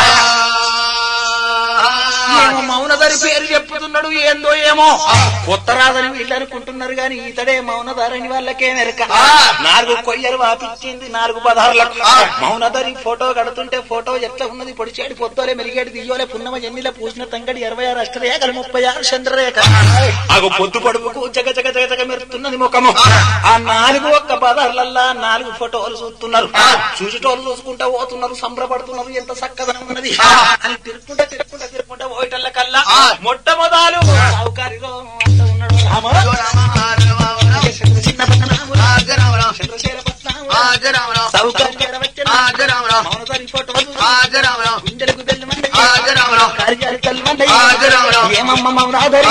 మౌనధరి పేరు చెప్పుతున్నాడు ఏందో ఏమో కొత్త రాదని వీళ్ళు అనుకుంటున్నారు గాని ఇతడే మౌనధరిని వాళ్ళకే మెరక 4 కొయ్యలు వాపించింది 4 పదార్లకు మౌనధరి ఫోటో కడుతుంటే ఫోటో ఎట్లా ఉన్నది పొడిచేడు పొద్దులే మెరిగేడు దియ్యోలే పున్నమ ఎన్నిల పూసిన తంగడి 26 అష్టరేఖలు 36 చంద్రరేఖ ఆగో పొద్దు పొడుపుకు జగ జగ జగ జగ మెరుతున్నది ముఖము ఆ 4 ఒక్క పదార్లల్లా 4 ఫోటోలు చూస్తున్నారు చూసేటోళ్ళు చూసుకుంటా పోతున్నారు సంబరపడుతున్నారు ఎంత చక్కదనం ఉన్నది అని తిరుక్కుంటా పోయేటల్ల కల్లా మొట్టమొదలు సౌకర్యంలో ఉన్నాడు చిన్న మౌనధరి ఫోటో గుండెలకు బెల్లమండి కార్యాలు తల్లి ఏమమ్మ మౌనధరి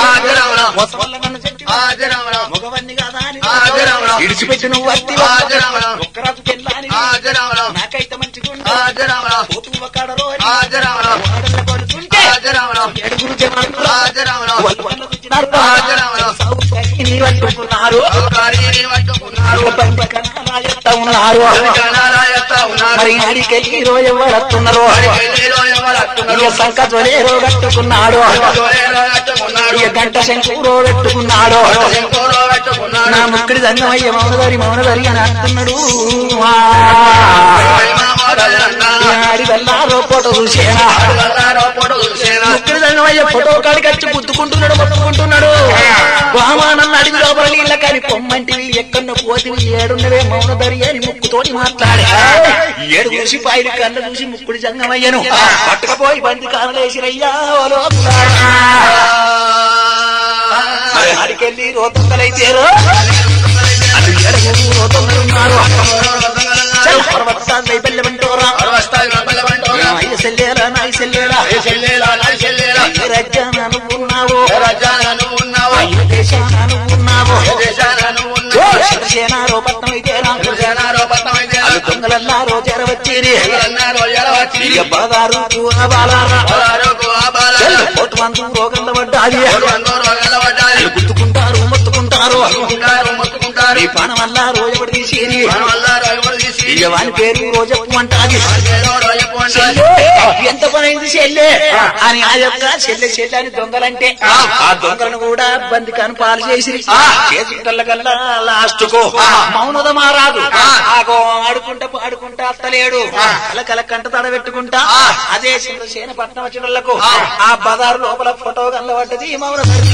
మగవన్ని కాదా ఇడిచిపెట్టి నువ్వు ఒక్కరాజు పెళ్ళాని నాకైతే మంచిగా కాడరో ఏడుగురు మరి అడికెళ్ళి ఎవరత్తున్నారు సంకజోలేరో కట్టుకున్నాడు గంట శంకూరో పెట్టుకున్నాడు నా ముక్కడి దంగమయ్య మౌనధరి అని అంటున్నాడు ఆడివల్లారో ఫోటో చూసేనా ముక్కడి దంగమయ్య ఫోటో కాడికి వచ్చి గుద్దుకుంటున్నాడు మొత్తుకుంటున్నాడు వామానన్న అడిగి లోపల నీళ్ళ కానీ పొమ్మంటివి ఎక్కడో పోతివి ఏడున్నవే మౌనధరి అని ముక్కుతోటి మాట్లాడే 7 చూసి పాయిలు కళ్ళ చూసి ముక్కుడి జంగమయ్యను పట్టుకపోయి బండి కానలేసిరయ్యా అడికెళ్ళి రోతొక్కలైతేరో రోతొక్కలున్నారు పర్వతాన్ని బెల్లమంటోరా సెల్లేరా నాయి సెల్లేరా రజ్జాన నువ్వున్నావు దేశాన నువ్వున్నావు సేనారో పట్నం అయితేరా దొంగలన్నారో చేరవచ్చేరి బాదారు మందు రోగంలో పడ్డాది గుర్తుకుంటారు మొత్తుకుంటారు పానమల్లా రోజు తీసేది వాని పేరు రోజప్పు అంటాది ఎంత పనైంది చెల్లె అని ఆ యొక్క చెల్లె అని దొంగలంటే ఆ దొంగలను కూడా బందికాను పాలు చేసి చేసుకుంటల్లకల్లా లాస్ట్ కు మౌనద మారాదు ఆగో ఆడుకుంటా పాడుకుంటా అత్తలేడు కల కంట తడ పెట్టుకుంటా అదే సేన పట్నం వచ్చినకు ఆ బజారు లోపల ఫోటో కనబడ్డది మౌనధరి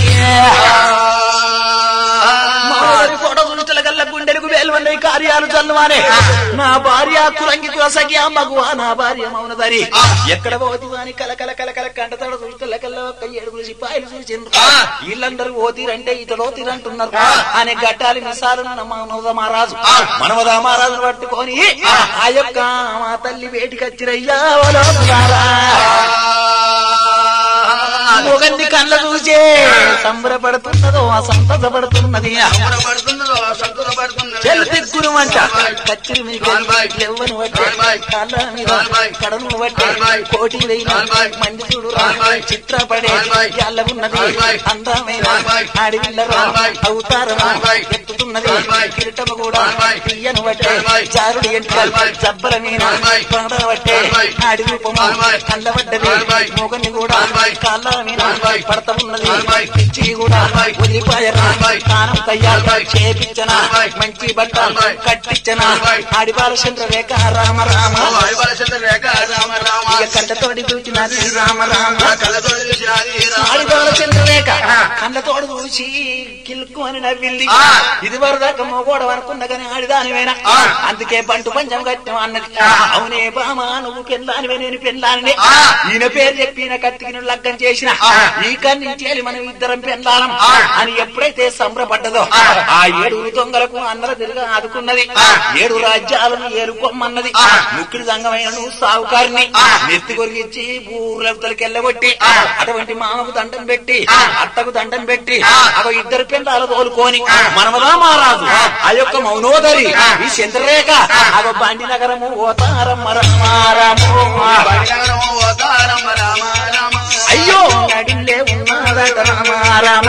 ఫోటో చూస్తలకల్లా గుండెలకు వేలువన్నాయి కార్యాలు చల్లువానే నా భార్య కులంగి కోసకి ఆ మగువా నా భార్య మౌనధరి ఎక్కడ పోతివా అని కలకల కంటతడ చూస్తలకల్లా ఒక 7 సిపాయిలు చూసిండ్రు వీళ్ళందరూ ఓతిరంటే ఇతడు ఓతిరంటున్నారు అనే గట్టాలి మిసాలు మనవదమారాజు మనవదమారాజును పట్టుకొని ఆ యొక్క మా తల్లి వేటికి వచ్చిరయ్యా మొగంది కళ్ళ చూసే సంబరపడుతున్నదో సంతోషపడుతున్నది దిగ్గురు అంట కచ్చిరి మీవను బట్టే కాళ్ళ మీద కడను బట్టే కోటి వేయిన మంది చూడు చిత్రపడే ఉన్నది అందమైన ఆడివిల్లరా అవుతారమా ఎత్తుతున్నది కిరీటము కూడా తీయను బట్టే చారుడి ఎంటికల్ జబ్బల మీద పడబట్టే ఆడి రూపము కళ్ళబడ్డది మొగని కూడా కాళ్ళ మీద పడత ఉన్నది పిచ్చి కూడా ఉదిపాయరా కానం తయ్యారు చేపించనా మంచి బట్ట కట్టించనా ఆడి బాలచంద్ర రేఖ రామ రామ ఇక కంటతోటి చూచినది రామ రామ కళ్ళతోటి చూసినది ఆడిదోల చంద్రలేఖ కళ్ళతోడు చూసి కిల్కు అని నవ్వింది ఇది వరదాకా మోగోడం అనుకున్న కానీ ఆడిదానివేనా అందుకే బంటు పంచం కట్టం అన్నది అవునే బామా నువ్వు పెళ్ళానివే నేను పెళ్ళానినే ఈయన పేరు చెప్పి ఈయన కత్తికి లగ్గం చేసిన ఈ కన్నించేది మనం ఇద్దరం పెళ్ళాలం అని ఎప్పుడైతే సంబరపడ్డదో ఆ 7 దొంగలకు అందర తిరిగా ఆదుకున్నది 7 రాజ్యాలను ఏలుకోమన్నది ముక్కిడి సంగమైన నువ్వు సావుకారిని నెత్తి కొరిగిచ్చి ఊర్లవతలకి వెళ్ళగొట్టి అటువంటి మామకు దండం పెట్టి అత్తకు దండం పెట్టి అవ ఇద్దరు పెళ్ళాలు తోలుకొని మనమదా మారాదు ఆ యొక్క మౌనోదరి ఈ చంద్రరేఖ అవ బండి నగరము ఓతారమ్మ రామారాము అయ్యో నడిల్లే ఉన్నదట రామారామ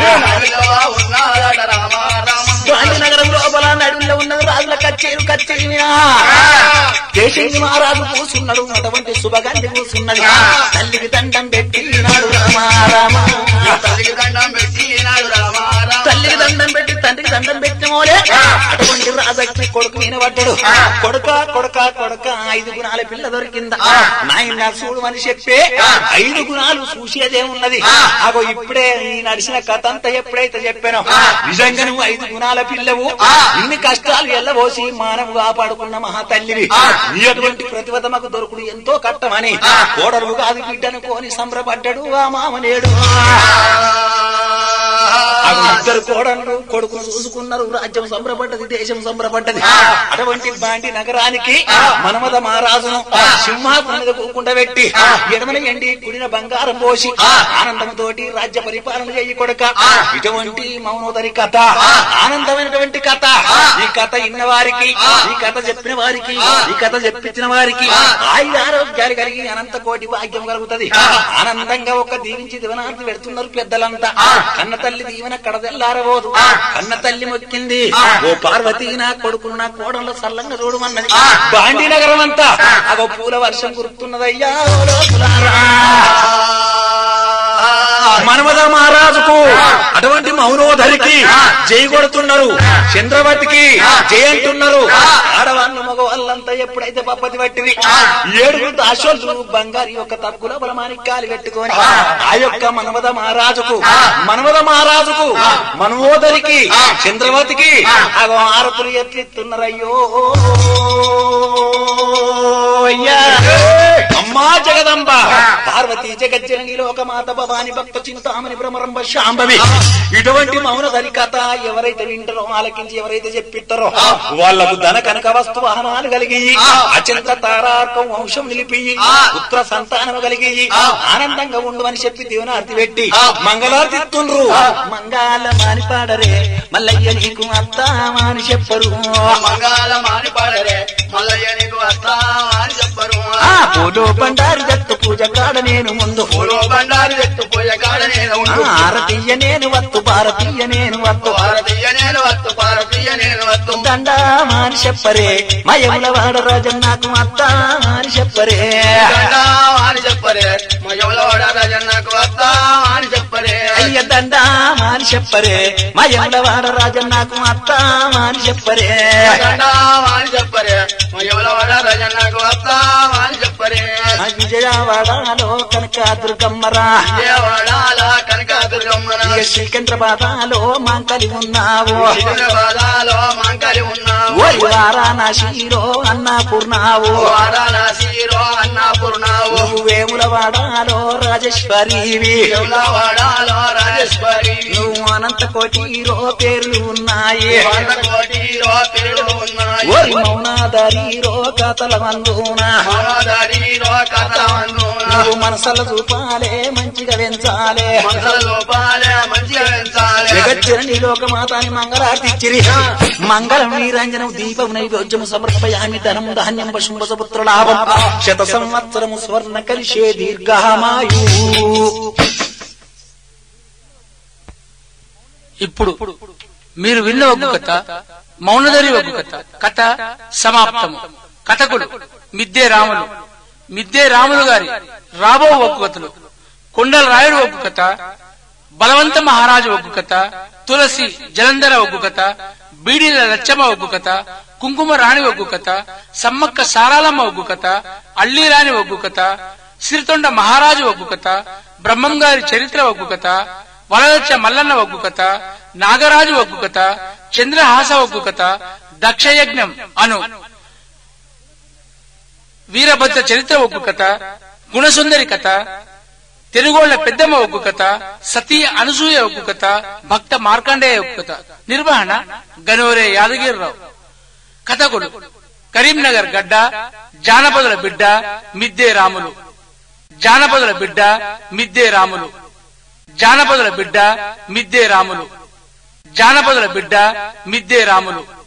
గాంధీనగరం లోపల నడుల్లో ఉన్నది రాజుల కచ్చేరు కచ్చేరినా దేశంగి మహారాజు కూసున్నాడు అటువంటి శుభగంధి కూసున్నది తల్లికి దండం పెట్టినాడు రామారామ తల్లికి దండం పెట్టినాడు తల్లికి దండం పెట్టి తండ్రికి దండం పెట్టినోలే అటువంటి రాజకి కొడుకు వినబడ్డాడు కొడుక కొడుక కొడుక 5 గుణాల పిల్ల దొరికిందా నాయన చూడు అని చెప్పే 5 గుణాలు చూసేదే ఉన్నది అగో ఇప్పుడే ఈ నడిచిన కథ అంతా ఎప్పుడైతే చెప్పానో నిజంగా నువ్వు 5 గుణాల పిల్లవు ఇన్ని కష్టాలు ఎల్లబోసి మానవు కాపాడుకున్న మహా తల్లివి నీ అటువంటి ప్రతివదమకు దొరుకుడు ఎంతో కట్టమని కోడలు కాదు బిడ్డను కోని సంబరపడ్డాడు ఆ మామనేడు ఇద్దరు కోడళ్ళు కొడుకును చూసుకున్నారు రాజ్యం సంబరపడ్డది దేశం సంబరపడ్డది అటువంటి బాండి నగరానికి మనమద మహారాజును సింహాసనం మీద కూకుండా పెట్టి ఎడమన ఎండి కుడిన బంగారం పోసి ఆనందంతోటి రాజ్య పరిపాలన చేయి కొడుక ఇటువంటి మౌనోదరి కథ ఆనందమైనటువంటి కథ ఈ కథ ఇన్న వారికి ఈ కథ చెప్పిన వారికి ఈ కథ చెప్పించిన వారికి ఆయురారోగ్యాలు కలిగి అనంత కోటి భాగ్యం కలుగుతుంది ఆనందంగా ఒక దీవించి దివనార్థి పెడుతున్నారు పెద్దలంతా కన్న తల్లి దీవెన కడదెల్లారబోదు కన్న తల్లి మొక్కింది ఓ పార్వతి నా కొడుకును నా కోడల్లో సల్లంగా చూడమన్నది బాండి నగరం అంతా అగో పూల వర్షం కురుతున్నదయ్యా మనమద మహారాజుకు అటువంటి మౌనోధరికి జై కొడుతున్నారు చంద్రవతికి జై అంటున్నారు ఆడవాళ్ళు మగవాళ్ళంతా ఎప్పుడైతే పప్పతి పట్టింది 7 దాసోళ్ళు బంగారు యొక్క తప్పుల బలమానికి కాలు పెట్టుకొని ఆ యొక్క మనమద మహారాజుకు మనోదరికి చంద్రవతికి అగో ఆరతులు ఎట్లిస్తున్నారయ్యో అమ్మా జగదంబ పార్వతీ జగజ్జనని లోకమాత భవాని భక్త చింతామణి భ్రమరంబ శాంభవి ఇటువంటి మౌనధరి కథ ఎవరైతే వింటారో ఆలకించి ఎవరైతే చెప్పిస్తారో వాళ్లకు ధన కనక వస్తు వాహనాలు కలిగి అచంద్ర తారార్కం వంశం నిలిపి పుత్ర సంతానం కలిగి ఆనందంగా ఉండు అని చెప్పి దీవనార్తి పెట్టి మంగళార్తిస్తుండ్రు మంగాళ మాని పాడరే మల్లయ్య నీకు అత్తామని చెప్పరు మంగాళ మాని పాడరే మల్లయ్య నీకు అత్తామని చెప్పరు పూలో బండారు జట్టు పూజ కాడ నేను ముందు పూలో బండారు జట్టు పూజ కాడ నేను ఆరతీయ నేను వత్తు భారతీయ నేను వత్తు భారతీయ నేను వత్తు భారతీయ నేను వత్తు దండా మాని చెప్పరే మయముల వాడ రాజన్ నాకు అత్తా అని చెప్పరే దండా మాని చెప్పరే మయముల వాడ రాజన్ నాకు అత్తా అని చెప్పరే అయ్య దండా మాని చెప్పరే మయముల వాడ రాజన్ నాకు అత్తా అని చెప్పరే దండా మాని చెప్పరే మయముల వాడ రాజన్ నాకు అత్తా అని చెప్పరే విజయవాడలో కనక దుర్గమ్మరా విజయవాడలో కనక దుర్గమ్మరా సికింద్రాబాద్లో మాంకలి ఉన్నావు సికింద్రాబాద్లో మాంకలి ఉన్నావు వారాణసిలో అన్నపూర్ణావు వారాణసిలో అన్నపూర్ణావు వేములవాడలో రాజేశ్వరివి వేములవాడలో రాజేశ్వరి నువ్వు అనంత కోటిలో పేర్లు ఉన్నాయి కోటిలో పేర్లు ఉన్నాయి ఓరి మౌనాదరిలో కథల మందునా మౌనాదరిలో కథల మందునా నువ్వు మనసల చూపాలే మంచిగా పెంచాలే మనసల చూపాలే మంచిగా పెంచాలే జగజ్జనని లోకమాతాని మంగళార్తిచ్చిరి మంగళం నీరంజనం దీపం నైవేద్యము సమర్పయామి ధనం ధాన్యం పశుంబసపుత్ర లాభం శత సంవత్సరము స్వర్ణ కలిశే దీర్ఘమాయు. ఇప్పుడు మీరు విన్న ఒగ్గు కథ మౌనధరి ఒగ్గు కథ కథ సమాప్తము. కథకులు మిద్దే రాములు గారి రాబో ఒగ్గు కథలు, కొండల రాయుడు ఒగ్గు కథ, బలవంత మహారాజు ఒగ్గు కథ, తులసి జలంధర ఒగ్గు కథ, బీడీల లచ్చమ్మ ఒగ్గు కథ, కుంకుమ రాణి ఒగ్గు కథ, సమ్మక్క సారాలమ్మ ఒగ్గు కథ, అల్లీరాణి ఒగ్గు కథ, సిరితొండ మహారాజు ఒగ్గు కథ, బ్రహ్మం గారి చరిత్ర ఒగ్గు కథ, వలదచ్చ మల్లన్న ఒగ్గు కథ, నాగరాజు ఒగ్గు కథ, చంద్రహాస ఒగ్గు కథ, దక్షయజ్ఞం అను వీరభద్ర చరిత్ర ఒగ్గు కథ, గుణసుందరి కథ, తెలుగోళ్ల పెద్దమ్మ ఒగ్గు కథ, సతీ అనసూయ ఒగ్గు కథ, భక్త మార్కండేయ ఒగ్గు కథ. నిర్వహణ గనోరే యాదగిరిరావు. కథకులు కరీంనగర్ గడ్డ, జానపదుల బిడ్డ మిద్దే రాములు, జానపదుల బిడ్డ మిద్దే రాములు, జానపదుల బిడ్డ మిద్దే రాములు, జానపదుల బిడ్డ మిద్దే రాములు.